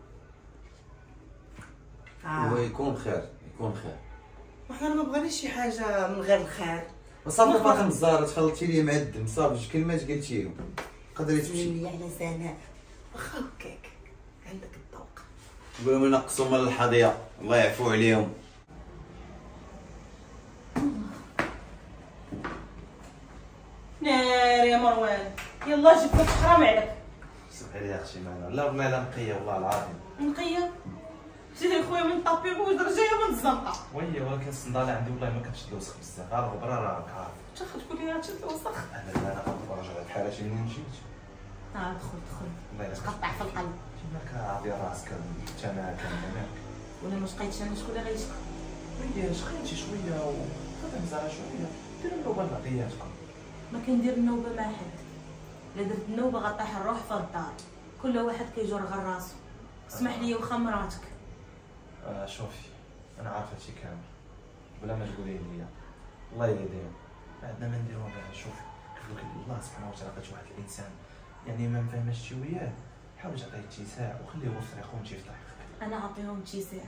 هو يكون خير يكون خير. وحنا ما بغيناش شي حاجه من غير الخير. صافي فاطمه الزهراء تخلطتي لي معدم. صافي جوج كلمات قلتيهم قدري تمشي. لي على سناء واخا هكاك عندك الذوق. قول لهم ينقصوا من الحظيه الله يعفو عليهم. ناري يا مروان يلا جيب لك حرام عليك. سمح لي يا اختي معنا. لا والله لا نقيه والله العظيم. نقيه سيدي خويا من طابي بوج رجعيه من الزنقه. وي ولكن الصنداله عندي والله ما كتشد الوسخ بزاف. غير الغبره راك عارف. تاخذ تقول لي تشد الوسخ. انا رجع لك حالاتي منين جيت. دخل الله يلا تقطع في القلب. جبنا عادي راسك تماك تماك. ولا ما شقيتش انا شكون اللي غيشقى؟ وي شقيتي شويه وخدم زعما شويه ديروا النوبه لبقياتكم. ما كندير النوبه مع حد. الا درت النوبه غطيح الروح في الدار. كل واحد كيجر غير راسو. اسمح لي وخا مراتك. شوفي انا عارف هادشي كامل بلا ما تقولي لي الله يهديهم. عندنا ما نديرو غير شوفي كيف قال الله سبحانه وتعالى عطيت واحد الانسان يعني ما مفهمش وياه. حاول تعطيه اتساع وخليه هو في طريقه وانت في طريقك. انا اعطيهم اتساع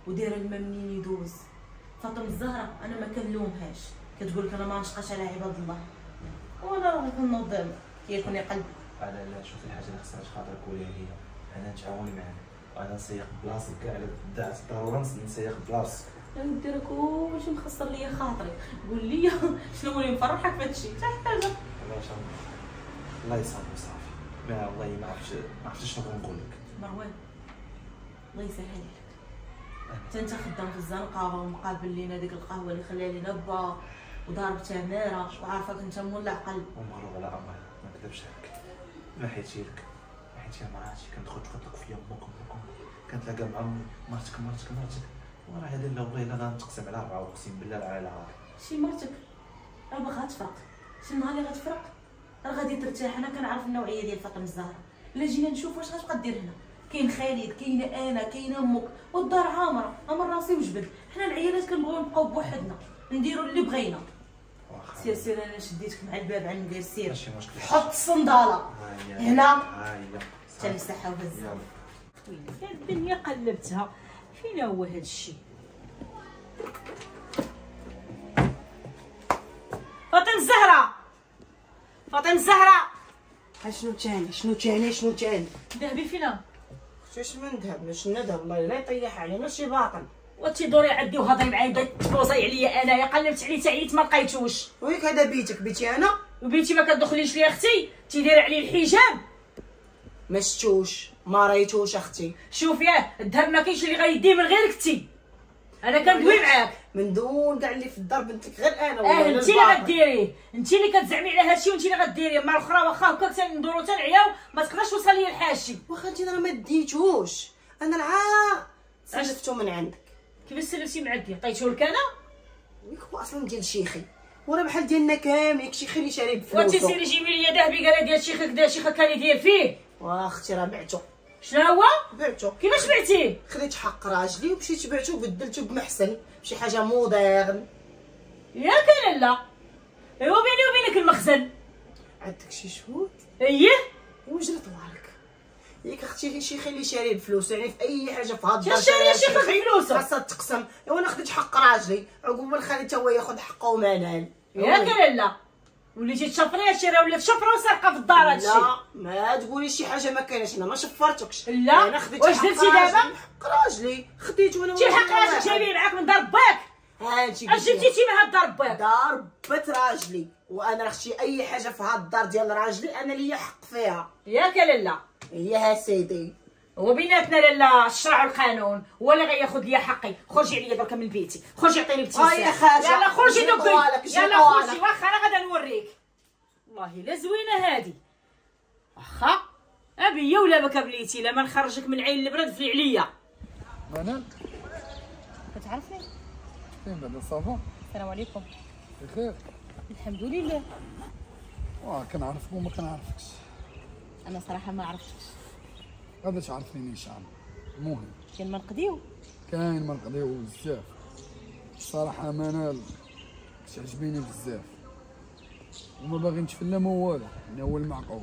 ودايره الماء منين يدوز. فاطمه الزهراء انا ما كنلومهاش، كتقول لك انا ما نشقاش على عباد الله، وانا راه كنوض كيكون يقلب. لا شوفي الحاجه اللي خصها خاطرك قوليها ليا، انا نتعاون معاك وانا نسيق بلاصتك كاع على دعت الضروره نسيق بلاصتك. ندير كلشي مخسر ليا خاطري، قول لي شنو اللي مفرحك في هادشي؟ حتى حاجه. الله يصابر صافي، ما والله ما عرفتش شنو نقول لك. مروان الله يسهل لك، حتى انت خدام في الزنقه ومقابل لينا ديك القهوه اللي خليها لينا با وضارب تماره وعارفك انت مولع قلب ومغروب على امري، ما نكذبش عليك. ما حيتي لك، ما حيتي مراتي كندخل تطلق فيا امك كنتلاقى مع مرتك وراه هذا لا والله الا غنتقسم على 4 اقسم بالله على عارف. شي مرتك راه باغا تفرق، شي نهار اللي غتفرق راه غادي ترتاح. انا كنعرف النوعيه ديال فاطمه الزهراء. الا جينا نشوف واش غتبقى دير هنا، كاين خالد كاينه انا كاينه امك والدار عامره، امر راسي وجبد. حنا العيالات كنبغيو نبقاو بوحدنا نديروا اللي بغينا. سير انا شديتك مع الباب عن ندير سير ماشي مشكل. حط الصنداله هنا هاهي حتى المساحه وهزها. ويلي الدنيا قلبتها، فين هو هاد الشيء؟ فاطمه الزهراء، فاطمه الزهراء، شنو تاني ذهبي فينا؟ واش من ذهب باش ندهب الله لا يطيح علينا شي باطل. وتيدوري عندي وهضري معايا تبوزي عليا انايا، قلبت عليه تعيت ما لقيتوش. وياك هذا بيتي انا وبيتي ما كتدخليش ليا اختي، تيدير عليه الحجاب. ما شتوش ما ريتوش اختي. شوف ياه الذهب ما كاينش اللي غيديه من غيرك انتي، انا كندوي معاك من دون كاع اللي في الدار بنتك غير انا انتي اللي غديريه، انتي اللي كتزعمي على هادشي وانتي اللي غديريه. مع الاخرى واخا هكاك تندورو تنعياو ما تقدرش توصل ليا الحاشي. واخا انت راه ما ديتوش، انا العا سلفتو من عندك. كيفاش سلفتي مع الدي؟ عطيتو لك انا؟ وياك هو اصلا ديال شيخي وراه بحال ديالنا كاملين، شيخي اللي شاري بفلوسو. وانتي سيري جيبي لي ذهبي قال ديال شيخك دا شيخك كان يدير فيه. واختي راه بعتو. شنو هو؟ بعتو. كيفاش بعتيه؟ خديت حق راجلي ومشيت بعتو وبدلتو بمحسن بشي حاجه موديرن. ياك لالا ايوا بيني وبينك المخزن عندك شي شهود؟ اييه وجرت والك ياك اختي شيخي اللي شاري بفلوس، يعني في اي حاجه في هاد الدار شاري شيخك بفلوسه خاصها تقسم. ايوا انا خديت حق راجلي عقب خالي حتى هو ياخذ حقه ومنال. ياك لالا وليتي تشفري هادشي راه ولات شفره وسرقه في الدار هادشي. لا ما تقولي شي حاجه ما كايناش، انا ما شفرتكش. لا انا خديت واش حق درتي دابا؟ حق راجلي خديت وانا. شي حق راجلك جايبيه معاك من دار باك؟ هانتي اش جبتيتي من هاد دار باك؟ دار بات راجلي وانا اختي اي حاجه في هاد الدار ديال راجلي انا ليا حق فيها. ياك لالا يا سيدي هو بيناتنا لالا الشرع والقانون هو اللي غياخذ ليا حقي. خرجي عليا دركا من بيتي، خرجي عطيني بتيسير. يا خاجه يلا خرجي دوكي، يلا خرجي. خرجي واخا انا غادا نوريك. والله لا زوينه هادي واخا ابيا ولا بك بليتي لا ما نخرجك من عين البرد فلي عليا. منال كتعرفني؟ فين بعدا صافا؟ السلام عليكم. بخير؟ الحمد لله. كنعرفك وما كنعرفكش. انا صراحه ما عرفتكش. غادا تعرفيني ان شاء الله. المهم كاين ما نقضيو؟ كاين ما نقضيو بزاف. الصراحه منال كتعجبيني بزاف وما باغي نتفلم والو، يعني هو المعقول.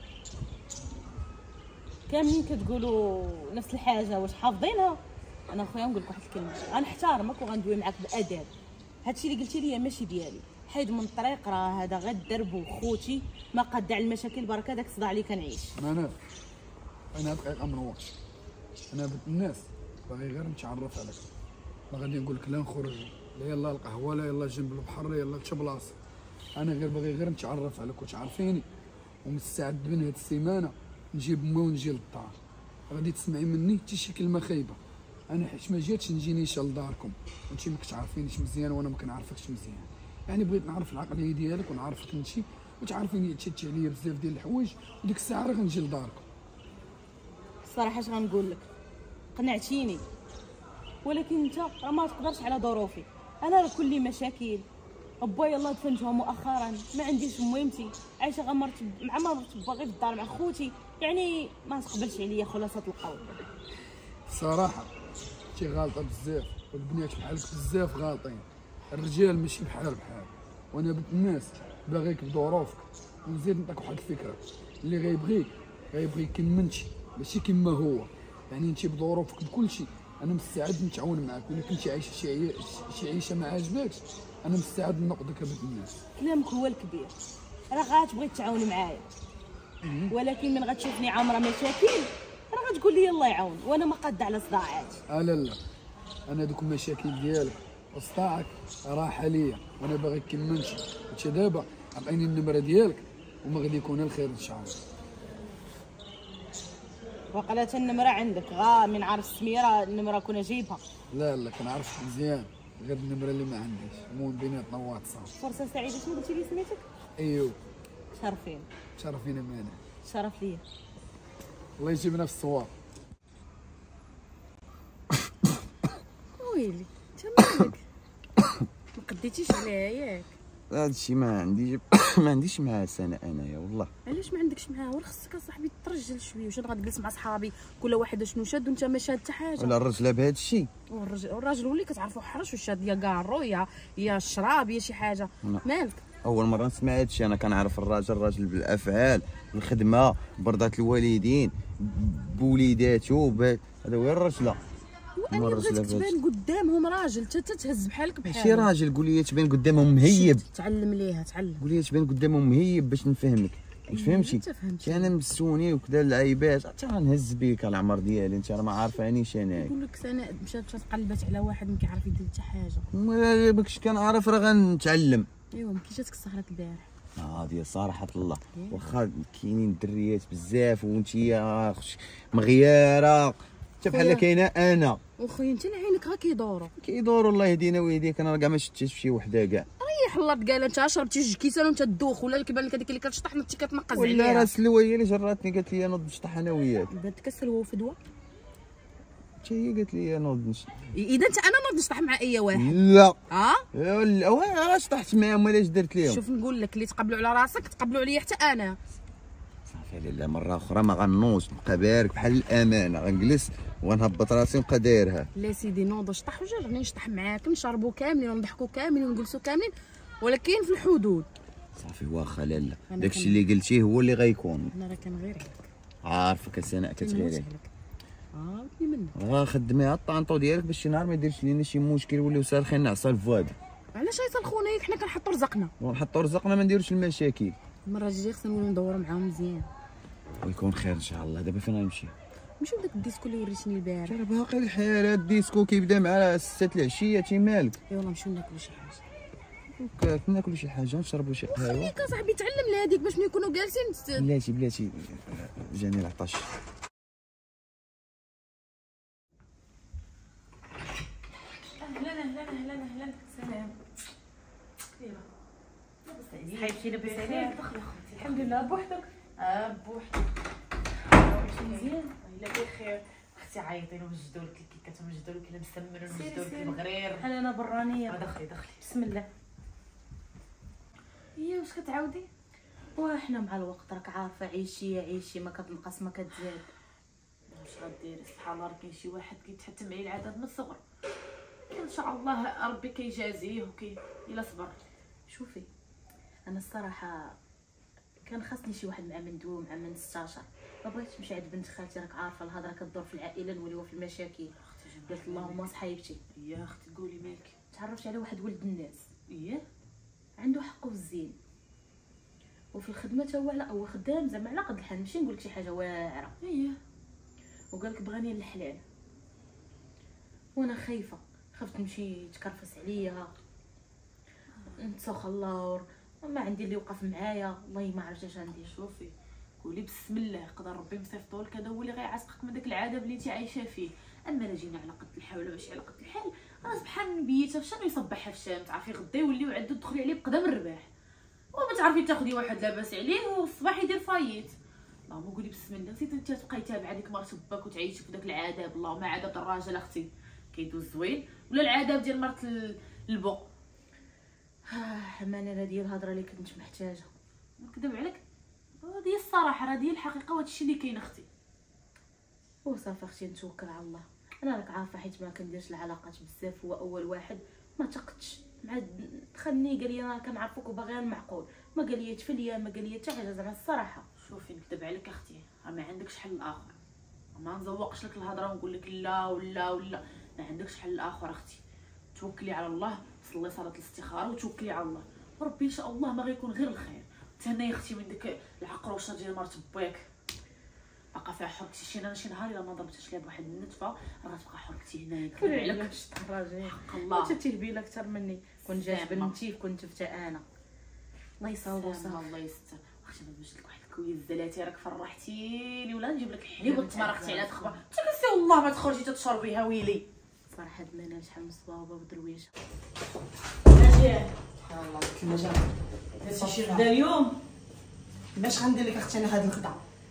كاملين كتقولوا نفس الحاجه، واش حافظينها؟ انا خويا نقول لك واحد الكلمه، غنحتارمك وغندوي معاك باداب. هادشي اللي قلتي لي ماشي ديالي، حيد من الطريق، راه هذا غير الدرب وخوتي ما قاد على المشاكل بركه داك الصداع اللي كنعيش. منال انا دقيقه من وقت، انا بنت الناس باغي غير نتعرف عليك، ما غادي نقول لك لا نخرج لا يلا القهوه لا يلا جنب البحر لا يلا لشي بلاصه. انا باغي غير نتعرف عليك وتعرفيني، ومستعد من هاد السيمانه نجيب امي ونجي للدار. غادي تسمعي مني حتى شي كلمه خايبه، انا حيت ما جاتش نجي نيشان لداركم وانت ما كتعرفينيش مزيان وانا ما كنعرفكش مزيان. يعني بغيت نعرف العقليه ديالك ونعرفك انت وتعرفيني تشتي عليا بزاف ديال الحوايج، وديك الساعه راه غنجي لداركم. الصراحه اش غنقول لك، قنعتيني، ولكن انت راه ما تقدرش على ظروفي. انا راه كل مشاكل با يلاه دفنتها مؤخرا، ما عنديش مهمتي، عايشه غير مع مرت باغي في الدار مع خوتي، يعني ما تقبلش عليا خلاصه القول. الصراحه انت غالطه بزاف، والبنات بحالك بزاف غالطين. الرجال ماشي بحال وانا بنت الناس باغيك بظروفك. ونزيد نعطيك واحد الفكره، اللي غيبغيك كيما انت ماشي كيما هو، يعني انت بظروفك بكل شيء انا مستعد نتعاون معاك، ولا كنتي عايشه شي عيشه ما عاجباكش انا مستعد ننقذك بنت الناس. كلامك هو الكبير، راه غتبغي تعاون معايا، ولكن من غتشوفني عامره مشاكل راه غتقول لي الله يعاون، وانا ما قاده على صداعات. لا انا دوك المشاكل ديالك وصداعك راحه ليا، وانا باغيك كيما انت دابا عطيني النمره ديالك وما غادي يكون الخير ان شاء الله. وقالت النمره عندك، غا من عارف السميره النمره كنا جايبها. لا كنعرفك مزيان، غير النمره اللي ما عنديش، المهم بيناتنا واتساب. فرصه سعيده. شنو قلتي لي سميتك؟ ايوه شرفين. شرفينا معنا. شرف ليا. الله يجيبنا في الصواب. ويلي انت مالك؟ ما قديتيش عليها ياك؟ هذا الشيء ما عنديش معاه سنه انايا والله. علاش ما عندكش معاه؟ ورا خصك اصاحبي ترجل شويه. واش انا غنجلس مع صحابي كل واحد شنو شاد وانت ما شاد حتى حاجه؟ ولا الرجله بهذا الشيء. والراجل ولي كتعرفوا حرش واش شاد، يا كارو يا الشراب يا شي حاجه. مالك؟ اول مره نسمع هذا الشيء. انا كنعرف الراجل بالافعال، بالخدمه، برضات الوالدين، بوليداتو، هذا هو الرجله. وانا بغيتك تبان قدامهم راجل، حتى تهز بحالك بحال. ماشي راجل، قول لي تبان قدامهم مهيب. تعلم ليها تعلم. قول لي تبان قدامهم مهيب باش نفهمك. واش فهمتي؟ انا مسوني وكذا العيبات، حتى غنهز بيك العمر ديالي، انت راه ما عارفانيش انا. نقول لك سناء مشات تقلبات على واحد ما كيعرف يدير حتى حاجه. ما باكش كنعرف راه غنتعلم. ايوا ما كي جاتك السهره البارح؟ هذه صراحه الله، واخا كاينين الدريات بزاف وانتيا مغياره حتى بحال كاينه انا. وخويا انت عينك غا كيدوروا الله يهدينا ويهديك. انا كاع ما شفتش فشي وحده كاع. ريح الله تقال انت شربتي جوج كيسان وانت تدوخ، ولا كيبان لك هذيك اللي كتشطح انت كتنقز عليها. ولا راه سلوى هي اللي جراتني قالت لي نوض نشطح انا وياك. بانت كسلوى وفدوى. حتى هي قالت لي نوض نشطح. اذا انت انا نوض نشطح مع اي واحد؟ لا. لا واه شطحت معاهم ولا اش درت لهم؟ شوف نقول لك، اللي تقبلوا على راسك تقبلوا عليا حتى انا. صافي لاله مره اخرى ما غنوضش، نبقى بارك بحال الامانه، غنجلس ونهبط راسي ونبقى دايرها. لا سيدي نوض شطح وجربني نشطح معاك، نشربوا كاملين ونضحكوا كاملين ونجلسوا كاملين، ولكن في الحدود. صافي واخا لاله، داكشي اللي قلتيه هو اللي غيكون. انا راه كنغير عليك. عارفك سناء كتغيري. عاودني منك. خدمي الطانطو ديالك باش شي نهار ما يديرش لينا شي مشكل ولاو سالخين نعصى الفؤاد. علاش يسلخونا؟ ياك حنا كنحطوا رزقنا. ونحطوا رزقنا ما نديروش المشاكل. المره الجايه خصنا نوليو ندوروا معاهم مزيان. ويكون خير ان شاء الله. دابا فين غنمشي؟ نمشيو لداك الديسكو اللي وريتني البارح. راه باقي الحال. هاد الديسكو كيبدا مع 6 العشيه، تي مالك؟ يلا نمشيو ناكلو شي حاجه. ناكلو شي حاجه ونشربوا شي قهوه. خليك اصاحبي تعلم لهاديك باش ملي نكونوا جالسين. بلاتي جاني العطش. اهلا سلام. صحيتي لاباس عليك؟ الحمد لله. بوحدك؟ بوحدك. مزيان؟ الا بخير. اختي عيطي له وجدوا لك الكيكات ومجدوا لك المسمن ومجدوا لك المغرير. بحال انا برانيه. دخلي بسم الله. هي واش كتعاودي؟ وحنا مع الوقت راك عارفه، عيشي ما كتنقص ما كتزاد. واش غديري؟ سبحان الله، كاين شي واحد كيتحتم عليه العدد من الصغر. ان شاء الله ربي كيجازيه الا صبر. شوفي انا الصراحه كان خاصني شي واحد مع من دوم مع من نستاشر. ما بغيتش نمشي عند بنت خالتي، راك عارفه الهضره كدور في العائله نوليو في المشاكل. قلت اللهم صحيبتي يا اختي قولي مالك. تعرفت على واحد ولد الناس عنده حقه الزين، وفي الخدمه تا هو خدام زعما على قد الحال، ماشي نقول لك شي حاجه واعره. وقال لك بغاني الحلال، وانا خايفه، خفت نمشي يتكرفس عليا نتسوخ اللور، ما عندي اللي وقف معايا، والله ما عرفت اش غندير. شوفي قولي بسم الله، يقدر ربي مصيفطو لك، هذا هو اللي غيعصقك من داك العذاب اللي انت عايشه فيه. اما لا جينا على قد الحال ولا ماشي على قد الحال، راه سبحان بيتها في الشام يصبحها في الشام، تعرفي غدا يوليو عندو تدخلي عليه بقدم الرباح، وما تعرفي تاخدي واحد لاباس عليه والصباح يدير فايت. اللهم قولي بسم الله. نسيت انت تبقاي تابعه ديك مرت باك وتعيشي في داك العذاب. اللهم عذاب الراجل اختي كيدوز زوين، ولا العذاب ديال مرت البو. حمانه هذه الهضره اللي كنت محتاجه. نكذب عليك، هذه الصراحه، راه هي الحقيقه، وهذا الشيء اللي كاين اختي. وصافي اختي نتوكل على الله. انا راك عارفه حيت ما كنديرش العلاقات بزاف، هو اول واحد ما تقتش مع دخلني قال لي انا كنعرفك وباغي المعقول، ما قال لي تفليا، ما قال لي حتى حاجه، زعما الصراحه. شوفي نكذب عليك اختي، راه ما عندكش حل اخر. ما نزوقش لك الهضره ونقول لك لا ولا ولا، ما عندكش حل اخر اختي. توكلي على الله، صلي صلاه الاستخاره وتوكلي على الله، وربي ان شاء الله ما غيكون غير الخير. حتى انا يا اختي من ديك العقروشه ديال مرت باك باقا فيها حركتي شي نهار الا ما ضربتش ليها بواحد النتفه راه غتبقى حركتي هنايا. كل علاش الراجل حق الله انت تلبيله اكثر مني، كون جات بنتي كنت حتى انا. الله يصاوب وصاوب. الله يستر. اختي ما نجبدش لك واحد الكويز زلاتي راك فرحتيني، ولا نجيب لك حليب والتمر اختي على تخبر تكسي والله ما تخرجي تتشربيها ويلي. صراحه هاد المنام شحال مصبابه بدرويشه. اجي سبحان الله كيما جا درتي شي غدا اليوم؟ باش غندير لك اختي انا هاد الغدا؟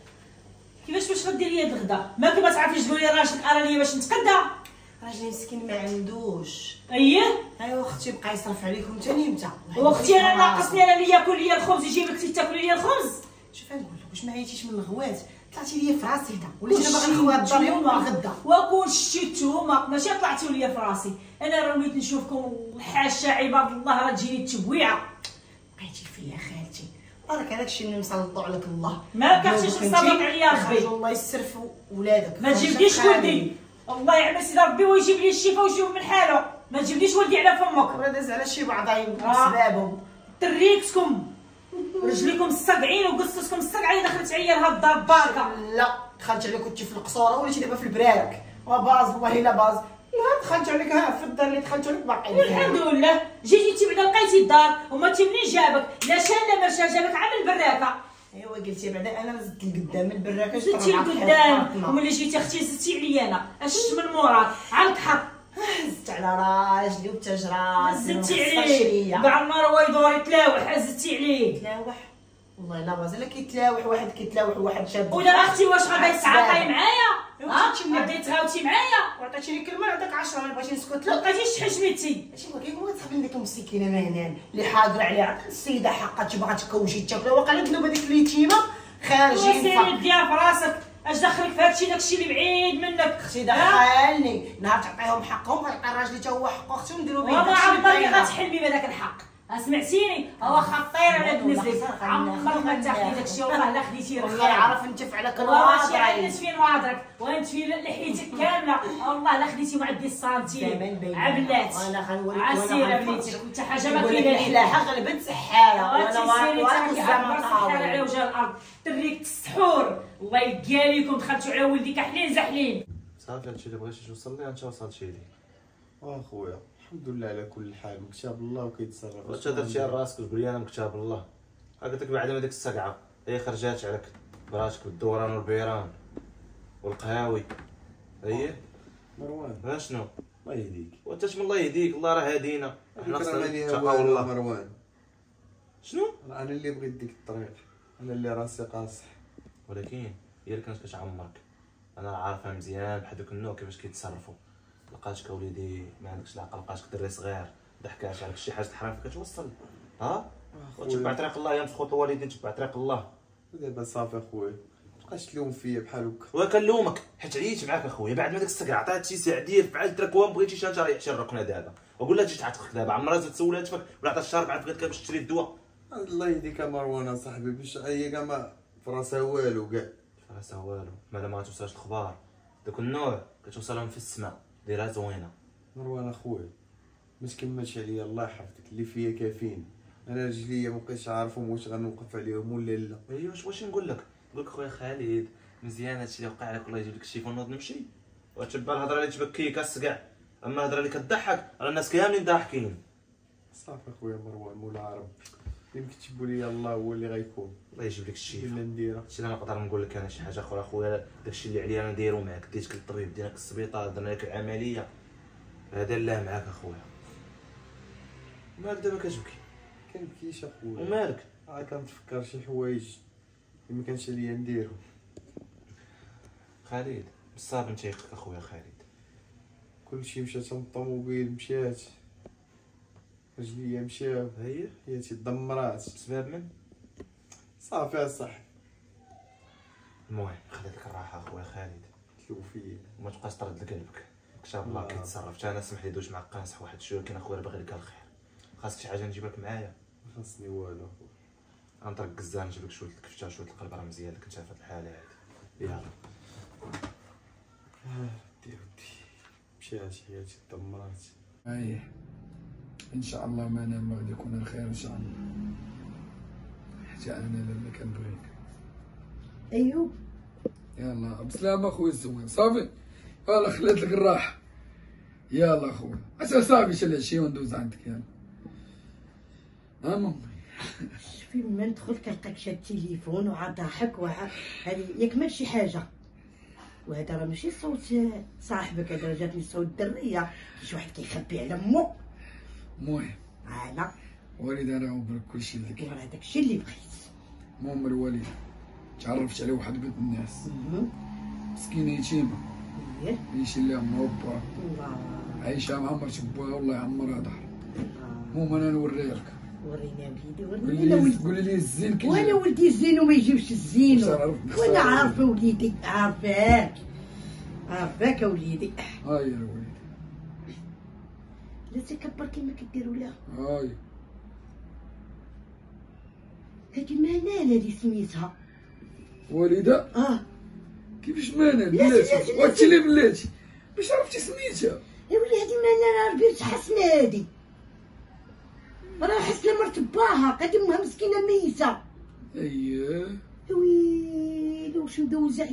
كيفاش باش غديري هاد الغدا؟ ما كما تعرفيش تقولي راجلك اراني باش نتقدى. راجلي مسكين ما عندوش. اييه ايوا اختي بقى يصرف عليكم تاني متى. واختي انا ناقصني انا اللي ياكل ليا الخبز يجيب لك تاكلي ليا الخبز. شوف نقول لك واش ما عييتيش من الغوات طلعتي ليا في راسي هدا وليت انا باغي نخوات الدار يوم الغدا. وكون شتي نتوما ماشي طلعتيو ليا في راسي، انا راه وليت نشوفكم حاشا عباد الله راه تجيني التبويعه. بقيتي فيا خالتي برك هذاك الشيء اللي مسلطوا عليك الله. ما كانش نسلط عليا ربي. الله يسر في ولادك. ما تجيبليش ولدي الله يعمل سيدي ربي ويجيب لي الشفاء ويجيب من حاله. ما تجيبليش ولدي على فمك. راه داز على شي بعضايم بسبابهم. تريكتكم رجليكم الصقعين وقصتكم الصقعين دخلت عليا لهاد الدار باركه. لا دخلت عليك كنتي في القصوره وليتي دابا في البراك وباز والله الا باز. لا دخلت عليك ها في الدار اللي دخلت عليك باقي. والحمد لله جيتي بعدا لقيتي الدار وما منين جابك لا شان لا ما شان جابك عامل البراكه. ايوا قلتي بعدا انا زدت لقدام البراكه زدتي لقدام وملي جيتي اختي زدتي عليا انا اش من موراك عاد حط زدت على راجلي وبتجرات زدتي عليه كاع النهار ويدور يتلاوح زدتي عليه. تلاوح والله لا باز لا كيتلاوح واحد كيتلاوح وواحد شاد. ودابا اختي واش غادي يتعاطي معايا؟ غادي تهاوتي معايا؟ وعطيتيني كلمه نعطيك 10 ما بغيتي نسكت. لا بقيتيش تحشمتي. ماشي ما كيقول تصاحبي ديك المسكينه مهنان اللي حاضره عليها عطات السيده حقها تبغى تكوجي تاكلها واقيلا ذنوب هذيك اليتيمه خارجين. سيري ديها في راسك اش دخلك في هادشي داكشي اللي بعيد منك. اختي دخلني نهار تعطيهم حقهم غيعطي راجلي حتى هو حقه اختي ونديروا بيه وما عمرك غتحلمي بهذاك الحق. سمعتيني هو خطير على بالنسبه عمرك ما تاخدي داكشي والله لا خديتي راه والله عارف نتف على كل ماشي عندك في نواضرك وانت في لحيتك كامله والله لا خديتي معدي السنتيم عبلات. انا غنوريك عسيره بنيتك وانت حاجه ما كاينه الحلاحه غلبت سحاره وانا واقفه الزمان طاوله على وجه الارض تريك السحور. الله يقاليكم دخلتوا على ولدي كحلين زحلين. صافي هادشي اللي بغيتي توصل ليه انت وصلتي ليه. واخويا الحمد لله على كل حال كتاب الله وكيتصرف. واش درتي على راسك وتقول لي انا من كتاب الله؟ قلت لك بعد ما ديك السقعه هي خرجات عليك براسك بالدوران والبيران والقهاوي. اييه مروان شنو؟ الله يهديك. وانت شمن الله يهديك الله راه هادينا. حنا خصنا نتقاو الله. مروان شنو؟ انا اللي بغيت ديك الطريق، انا اللي راسي قاصح. ولكن هي اللي كانت كتعمرك. انا عارفها مزيان بحال دوك النوع كيفاش كيتصرفوا. لقاتك اوليدي ما عندكش العقل، لقاتك دري صغير ضحكات عليك شي حاجه تحرم فيك كتوصل. ها وتبع طريق الله يا مسخوط الوالدين تبع طريق الله. دابا صافي اخويا مابقاش تلوم فيا بحال هكا. وكنلومك حيت عييت معاك اخويا بعد ما ديك السكره عطات شي ساعه ديال فعلت لك وما بغيتيش انت ريح شي الركنه دابا وقول لها تجي تعتقك دابا عمرها تسولها تفك ولا عطات الشهر بعد بغيت باش تشري الدواء. الله يهديك مروان اصاحبي باش هي كاع ما فراسها والو كاع. فراسها والو مادام ما توصلش الاخبار دوك النوع كتوصلهم في السماء ديرها زوينه. مروان اخويا ما تكملش عليا الله يحفظك اللي فيا كافيين. انا رجليا مابقيتش عارفهم واش غنوقف عليهم ولا لا. ايوا واش نقول لك خويا خالد مزيان هادشي اللي وقع لك الله يجيب لك الشفا ونوض نمشي وتبع الهضره اللي تبكي كالسقع. اما الهضره اللي كتضحك راه الناس كاملين ضاحكين. صافي اخويا مروان مولا ربي اللي كتبوا لي الله هو اللي غيكون. الله يجيب لك الشفا. اللي نديرها هادشي اللي نقدر نقول لك انا شي حاجه اخرى اخويا داكشي اللي عليا انا نديرو معاك. ديتك للطبيب ديالك السبيطار درنا لك العمليه هذا الله معاك اخويا. مالك دابا كتبكي؟ كنبكيش اخويا. ومالك؟ عاد كنتفكر شي حوايج اللي ما كانش عليا نديرهم. خالد بصاب نتيقك اخويا خالد. كلشي مشات الطوموبيل مشات رجليا مشاو هي حياتي دمرات بسبب من؟ صافي صح. المهم خليتك الراحه اخويا خالد. تلو فيا وما تبقاش ترد لقلبك كتاب الله كيتصرف. حتى انا سمح لي دوش معاك قاصح واحد شويه كاين اخويا باغي لك الخير. خاصك شي حاجه نجيب لك معايا. ما خاصني والو غنطرق الزان نجيب لك شويه الكفته شويه القلب راه مزيان لك انت في هاد الحاله هادي. يلا حياتي دمرات. ايه ان شاء الله ما غادي يكون الخير ان شاء الله، حتى انا اللي كنبغيك. ايوب يلا بسلامة خويا الزوين، صافي يلا خليت لك الراحة. يلا خويا صافي شي العشية وندوز عندك. يلا امي شوفي ما ندخل كنلقاك شاد التليفون وعاد ضاحك هذه ياك مال شي حاجه، وهذا راه ماشي صوت صاحبك، هذا راه جاتني صوت دريه شي واحد كيخبي على مو. المهم انا والد انا وبرك كلشي لك، وراه داكشي اللي بغيت. المهم الوالد تعرفت على واحد بنت الناس مسكينه يتيمه، عايشه لها مع با عايشه مع مرت باها والله يعمرها دار. المهم انا نوريها لك. ورينا وليدي قولي لي الزين كيف. وانا ولدي الزين وما يجيبش الزين، وانا عارفه وليدي، عارفاك وليدي. هاي يا وليدي لا تكبر كيما كديروا لها. هاي هادي منال هادي سميتها والدة. كيفاش منال بلاتي؟ وانت اللي بلاتي باش عرفتي سميتها؟ يا ولي هادي منال راه بنت حسنه، هادي راه حسنه مرت باها، قد امها مسكينه ميته. اييه ويلي واش مدوزه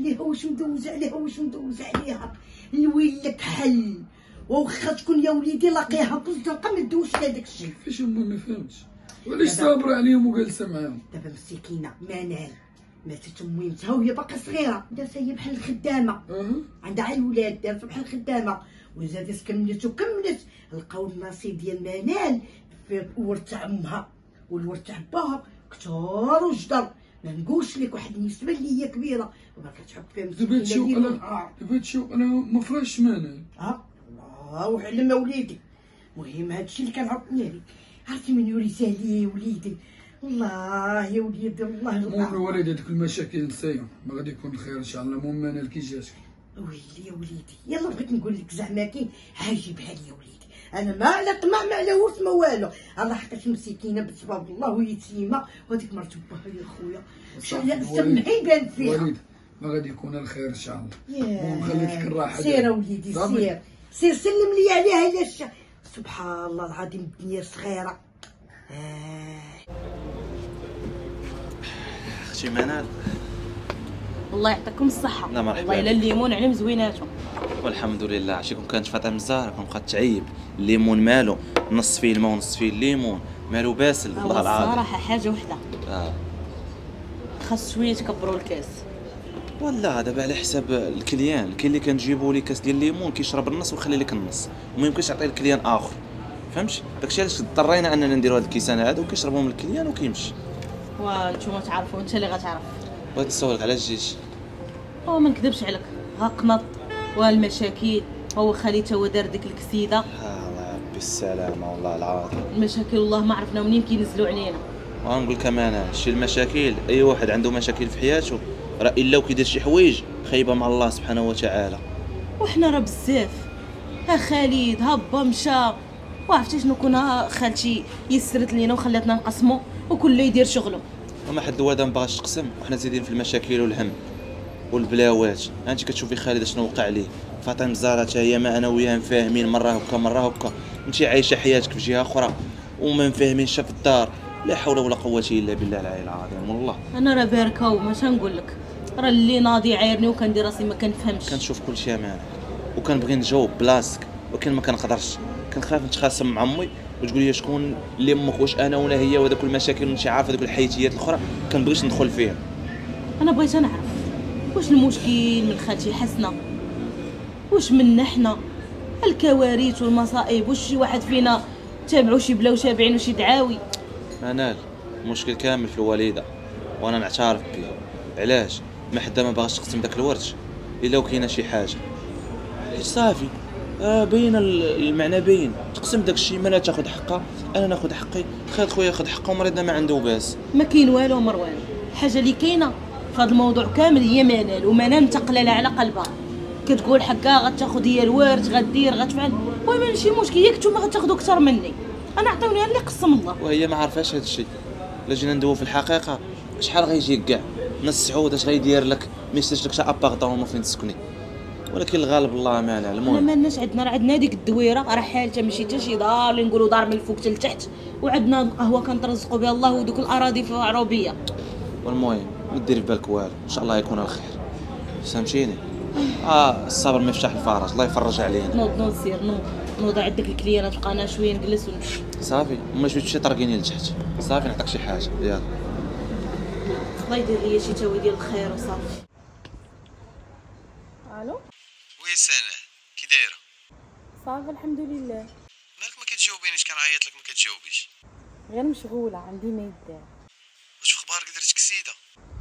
عليها الويل لك حل، واخا تكون يا وليدي لاقيها بصدقه ما ندوش لها داكشي. كيفاش امي ما فهمتش وعلاش صابره عليهم وجالسه معاهم؟ دابا مسكينه منال ماتت ميمتها وهي باقا صغيره، دارتها هي بحال الخدامه، عندها عيل ولاد دارتها بحال الخدامه، وزادت كملت لقاو الناصي ديال منال في الورث تاع امها والورث تاع باها كثار وجدر، ما نقولش لك واحد النسبه اللي هي كبيره وما كتحب فيها مسكينه. دابا تشوف انا ما فرحش منال. الله وعلم وليدي. المهم هادشي اللي كنعرفني عليك، عرفتي من يورثها لي وليدي، والله يا وليدي والله. المهم الوالد هذوك المشاكل نسايهم، ما غادي يكون خير ان شاء الله. المهم منال كي جاتك ويلي يا وليدي، يلا بغيت نقول لك زعما كاين عاجبها لي يا وليدي، انا ما على طمع ما على ورث ما والو، الله حقاش مسكينه بسبب الله ويتيمه، وهذيك مرت باها يا خويا سمحي يبان فيها. وليد ما غادي يكون الخير ان شاء الله. المهم خليت لك الراحه. سير وليدي سير سلم لي عليها الا سبحان الله العظيم الدنيا صغيره. اختي منال الله يعطيكم الصحه. لا مرحبا. والله الا الليمون على مزويناتهم. والحمد لله. عرفتي كون كانت فاطمه الزهراء كون بقات تعيب الليمون مالو نص فيه الماء ونص فيه الليمون مالو باسل والله العظيم. الصراحه حاجه وحده خاص شويه تكبروا الكاس. والله دابا على حساب الكليان، كاين اللي كنجيبوا لي كاس ديال الليمون كيشرب النص ويخلي لك النص، وما يمكنش يعطي الكليان اخر، فهمتش؟ داكشي علاش اضطرينا اننا نديروا هاد الكيسان هذا وكيشربهم الكليان وكيمشي. وانتوما تعرفوا، انت اللي غتعرف. بغيت نسولك علاش جيتي؟ ما نكذبش عليك، ها قنط والمشاكل، هو خالي تا هو دار ديك الكسيده. الله ربي السلامه والله العظيم. المشاكل والله ما عرفنا منين كينزلوا علينا. ونقول كمان شي المشاكل، اي واحد عنده مشاكل في حياته راه الا وكيدير شي حوايج خايبه مع الله سبحانه وتعالى. وحنا راه بزاف، ها خالد ها با مشى، وعرفتي شنو كنا خالتي يسرت لينا وخلاتنا نقسموا وكل يدير شغله. وما حد وادا ما باغاش تقسم، وحنا زايدين في المشاكل والهم والبلاوات. انت كتشوفي خالد شنو وقع ليه، فاطمه الزهراء حتى هي ما انا وياها فاهمين، مره هكا مره هكا، انت عايشه حياتك في جهه اخرى وما مفاهمينش في الدار. لا حول ولا قوه الا بالله العلي العظيم. والله انا راه باركه وماش نقول لك، راه اللي ناضي عايرني وكندير راسي ما كنفهمش. كنشوف كل شيء امانه وكنبغي نجاوب بلاصتك، ولكن ما كنقدرش، كنخاف نتخاصم مع امي وتقول لي شكون اللي امك، واش انا ولا هي، وهذوك المشاكل وانت عارفه دوك الحياتيات الاخرى كنبغيش ندخل فيها. انا بغيت نعرف واش المشكل من خالتي حسنه، واش منا حنا الكوارث والمصائب، واش شي واحد فينا تابعوا شي بلا وتابعين وشي دعاوي. منال المشكل كامل في الوالده وانا نعترف به. علاش ما حدا ما باغاش تقسم داك الورث الا وكاينه شي حاجه، حيت صافي باين المعنى باين، تقسم داك الشيء، ما تاخذ حقها انا ناخذ حقي، خالد خويا ياخذ حقه ومريضنا ما عنده باس. ما كاين والو مروان، الحاجه اللي كاينه في هذا الموضوع كامل هي منال، ومنال متقلله على قلبها كتقول حكا غتاخذ هي الورث غدير غتفعل، المهم ماشي مشكل، ياك نتوما غتاخذوا اكثر مني، انا عطيوني اللي قسم الله. وهي ما عارفاش هذا الشيء. الا جينا ندويو في الحقيقه شحال غيجيك كاع نص سعود اش غيدير لك، ما يشتريش لك حتى ابارطومون فين تسكني. ولكن الغالب الله مانع. احنا المهم مالناش عندنا، راه عندنا ديك الدويره راه حالتها ماشي حتى شي دار اللي نقولوا دار من الفوق حتى لتحت، وعندنا قهوه كنترزقوا بها الله ودوك الاراضي في عروبيه. والمهم ما ديري في بالك والو، ان شاء الله يكون الخير، فهمتيني؟ الصبر مفتاح الفرج، الله يفرج علينا. نوض سير نوض عندك الكليانات، بقى شويه نجلس ونمشي. صافي ما تمشي طرقيني لتحت، صافي نعطيك شي حاجه. يلا الله يدير ليا شي تاوي ديال الخير وصافي. الو وي سناء كي دايره؟ صافي الحمد لله. مالك ما كتجاوبينيش؟ كنعيط لك ما كتجاوبيش. غير مشغوله عندي ما يدار. واش في اخبارك درتي كسيده؟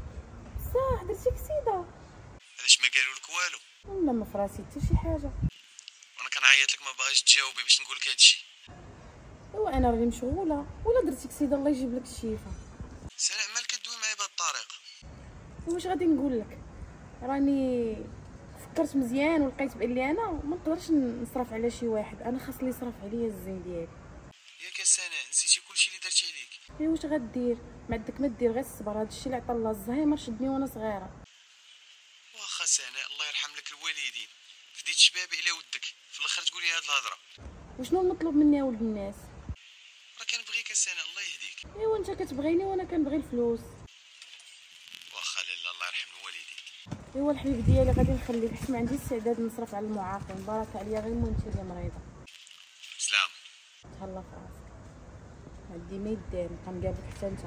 صح درتي كسيده؟ علاش ما قالوا لك والو؟ لا ما فراسي حتى شي حاجه. وانا كنعيط لك ما باغيش تجاوبي باش نقول لك هادشي. ايوا انا راني مشغوله، ولا درتي كسيده الله يجيب لك الشفاء. سناء مالك كدوي معايا بهاد الطريقه؟ واش غادي نقول لك، راني فكرت مزيان ولقيت بان انا ما نقدرش نصرف على شي واحد، انا خاص لي يصرف عليا الزين ديالي. ياك سناء نسيتي كلشي اللي درتي عليك. ايوا واش غدير، ما عندك ما دير غير الصبر، هادشي اللي عطا الله الزهايمر شدني وانا صغيره. واخا سناء الله يرحم لك الوالدين، فديت شبابي على ودك في الاخر تقولي هاد الهضره. وشنو المطلوب مني يا ولد الناس؟ راه كنبغيك سناء الله يهديك. ايوا انت كتبغيني وانا كنبغي الفلوس. واخا لالا الله يرحم الوالدين. ايوا الحبيب ديالي غادي نخليك حيت ما عنديش استعداد نصرف على المعاقين، بارك عليا غير انت اللي مريضه. سلام. تهلا في راسك، عندي ما يدير نبقى نقابلك حتى انت.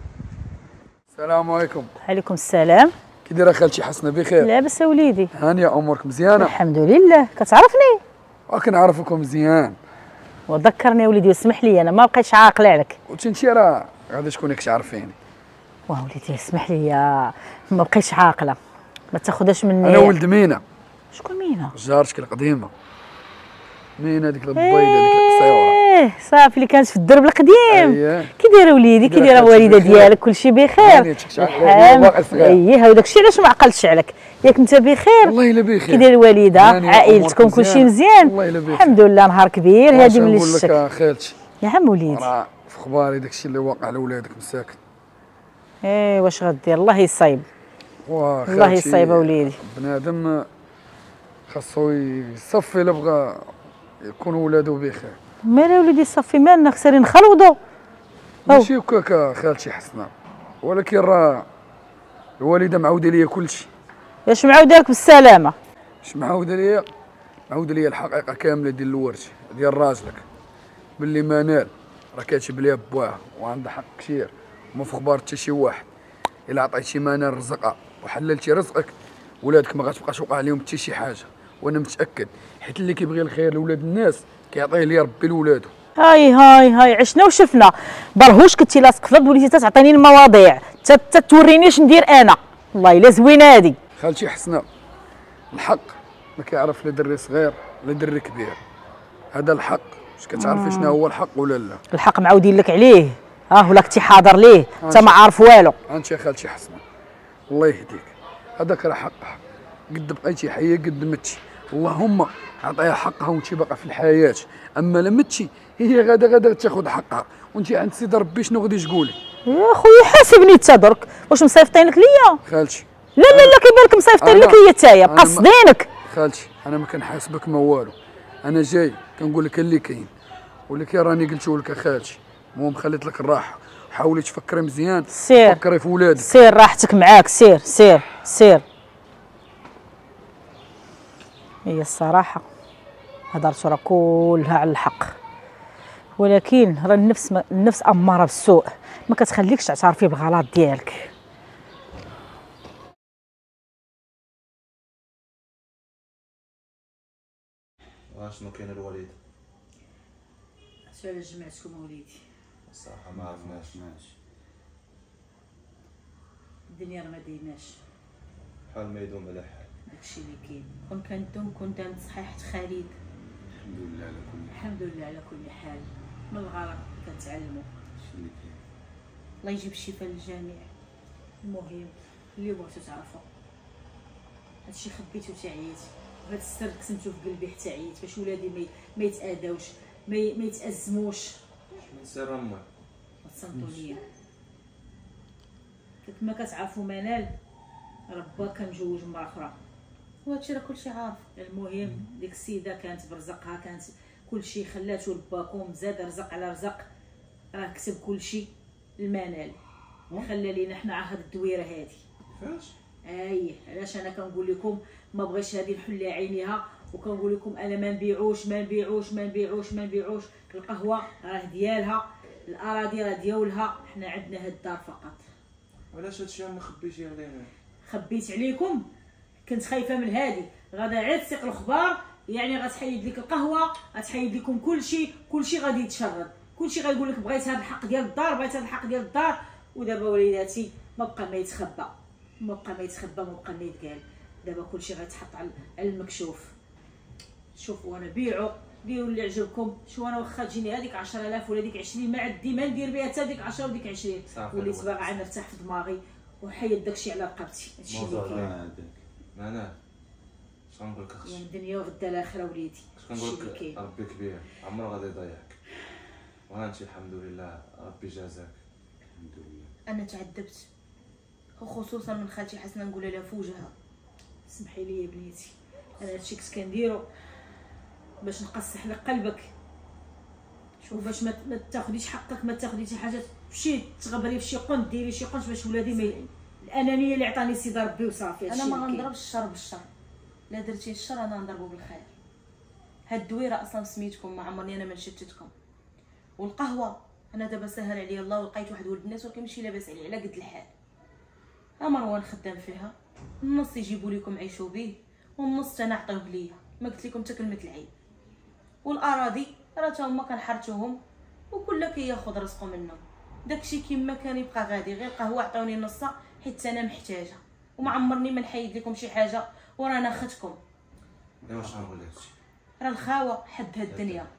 السلام عليكم. عليكم السلام. كي دايره خالتي حسنه؟ بخير لاباس وليدي؟ هانيه امورك مزيانه؟ الحمد لله. كتعرفني؟ كنعرفكم مزيان. وذكرني وليدي واسمح لي انا ما بقيتش عاقله عليك. وانت راه غادي تكوني كتعرفيني. وليدي اسمح لي ما بقيتش عاقله، ما تاخذهاش مني. انا ولد مينا. شكون مينا؟ جارتك القديمه مينا، ديك البيضه ديك القصيوره. صافي اللي كانت في الدرب القديم. كي دايره وليدي؟ كي دايره الوالده ديالك؟ كلشي بخير؟ اييه وداك الشيء علاش ما عقلتش عليك، ياك انت بخير؟ والله الا بخير. كي داير الوالده؟ عائلتكم كلشي مزيان؟ والله الا بخير الحمد لله. نهار كبير هادي من نقول لك خالتي يا عم وليدي، راه في اخباري داك الشيء اللي واقع لولادك مساكن. واش غدير؟ الله يصايب. الله يصايب وليدي. بنادم خاصو يصفي الا بغى يكون ولادو بخير. مالا وليدي صافي مالنا خسرين نخلوضوا. ماشي هكاك خالتي حسنه، ولكن راه الوالده معوده ليا كلشي. اش معوده لك بالسلامه؟ اش معوده ليا؟ معوده ليا الحقيقه كامله ديال الورث ديال راجلك، باللي منال راه كاتب ليها بواها وعندها حق كثير وما في خبار حتى شي واحد. الا عطيتي منال رزقها وحللتي رزقك ولادك ما غاتبقاش وقع عليهم حتى شي حاجه، وانا متاكد حيت اللي كيبغي الخير لولاد الناس كيعطيه ليه ربي لولادو. هاي عشنا وشفنا. برهوش كنتي لاصق في الارض وليتي تعطيني المواضيع توريني اش ندير انا. والله الا زوينه هادي. خالتي حسنه الحق ما كيعرف لا دري صغير لا دري كبير، هذا الحق. واش كتعرفي شنو هو الحق ولا لا؟ الحق معودين لك عليه ولا كنتي حاضر ليه انت ما عارف والو. انت يا خالتي حسنه الله يهديك، هذاك راه حقها، قد بقيتي حيه قد متي، اللهم عطيها حقها وانت باقا في الحياه. اما لا متي هي غادا تاخذ حقها، وانت عند سيدي ربي شنو غادي تقولي؟ يا خويا حاسبني انت درك، واش مصيفطينك ليا؟ خالتي لا كيبان لك مصيفطين لك ليا تايا قاصدينك. خالتي انا ما كنحاسبك ما والو، انا جاي كنقول لك اللي كاين، ولكن راني قلته لك خالتي. المهم خليت لك الراحه، حاولي تفكري مزيان، سير فكري في ولادك، سير راحتك معاك، سير. هي الصراحه هضرت راه كلها على الحق، ولكن راه النفس اماره بالسوء، ما كتخليكش تعترفي بالغلط ديالك. شنو كاين الوالد؟ علاش جمعتكم وليدي؟ الصراحه ما عرفناش. الدنيا راه ما دايماش حال ما يدوم على حال. داكشي اللي كاين. كون كنتم كنت صحيحة خالد. الحمد لله على كل حال. من الغلط كنتعلموا. الله يجيب الشفاء للجميع. المهم اللي بغيتو تعرفوا هادشي خبيتو حتى عييتي، وهاد السر كتمتو في قلبي حتى عييت باش ولادي ما يتاذاوش ما يتازموش. من سر امك تصنتوا ليا كما كتعرفوا منال ربا كان مجوج مرا اخرى، وهادشي راه كلشي عارف. المهم ديك السيده كانت برزقها، كانت كلشي خلاتو لباكم، زاد رزق على رزق، راه كسب كلشي المنال، خلى لينا حنا هاد الدويره هادي. كيفاش؟ علاش انا كنقول لكم ما بغيتش هذه نحل عينيها، وكنقول لكم انا ما نبيعوش ما نبيعوش ما نبيعوش ما نبيعوش. القهوه راه ديالها، الاراضي راه ديالها، حنا عندنا هاد الدار فقط. علاش هادشي ما خبيتيه علينا؟ خبيت عليكم، كنت خايفه من هادي، غادا عاد تسيق الخبار، يعني غتحيد لك القهوه، غتحيد لكم كلشي غادي يتشرد، كلشي غايقول لك بغيت هذا الحق ديال الدار، بغيت هذا الحق ديال الدار. ودابا وليداتي ما بقى ما يتخبى، ما بقى ما يتقال، دابا كلشي غيتحط على المكشوف. شوفوا انا بيعوا ديروا اللي عجبكم. شو انا واخا تجيني هذيك 10000 ولا ديك 20 ما عندي ما ندير بها حتى ديك 10 وديك 20. وليت باغا نرتاح في دماغي وحيد داكشي على رقبتي. هادشي اللي كاين. انا اش غنقول لك اختي؟ يا الدنيا وغدا الاخره وليدي. اش كنقول لك؟ ربي كبير، عمره غادي يضيعك، وانت الحمد لله ربي جازاك. الحمد لله. انا تعذبت، وخصوصا من خالتي حسنه نقول لها في وجهها. سمحي لي يا بنيتي، انا هادشي كنت كنديرو باش نقصح لك قلبك، شوف باش ما تاخديش حقك، ما تاخدي شي حاجه تمشي تغبري في شي قنت، ديري شي قنت باش ولادي ما الانانيه اللي عطاني سيدي ربي وصافي. انا ما غنضربش الشر بالشر، لا درتي الشر انا غنضربو بالخير. هاد الدويره اصلا سميتكم، ما عمرني انا ما نشتتكم. والقهوه انا دابا سهل عليا الله ولقيت واحد ولد الناس ولكن ماشي لاباس عليه على قد الحال. ها مروان خدام فيها، النص يجيبوا لكم عيشوا به والنص تنعطيوه ليا، ما قلت لكم حتى كلمه العيب. والاراضي راه تا هما كنحرتوهم وكل كياخذ رزقه منهم، داكشي كيما كان يبقى غادي. غير قهوه عطوني نصها حيت انا محتاجه، وما عمرني ما نحيد لكم شي حاجه ورانا اختكم. ايوا واش غنقول لك؟ راه الخاوه حدها الدنيا،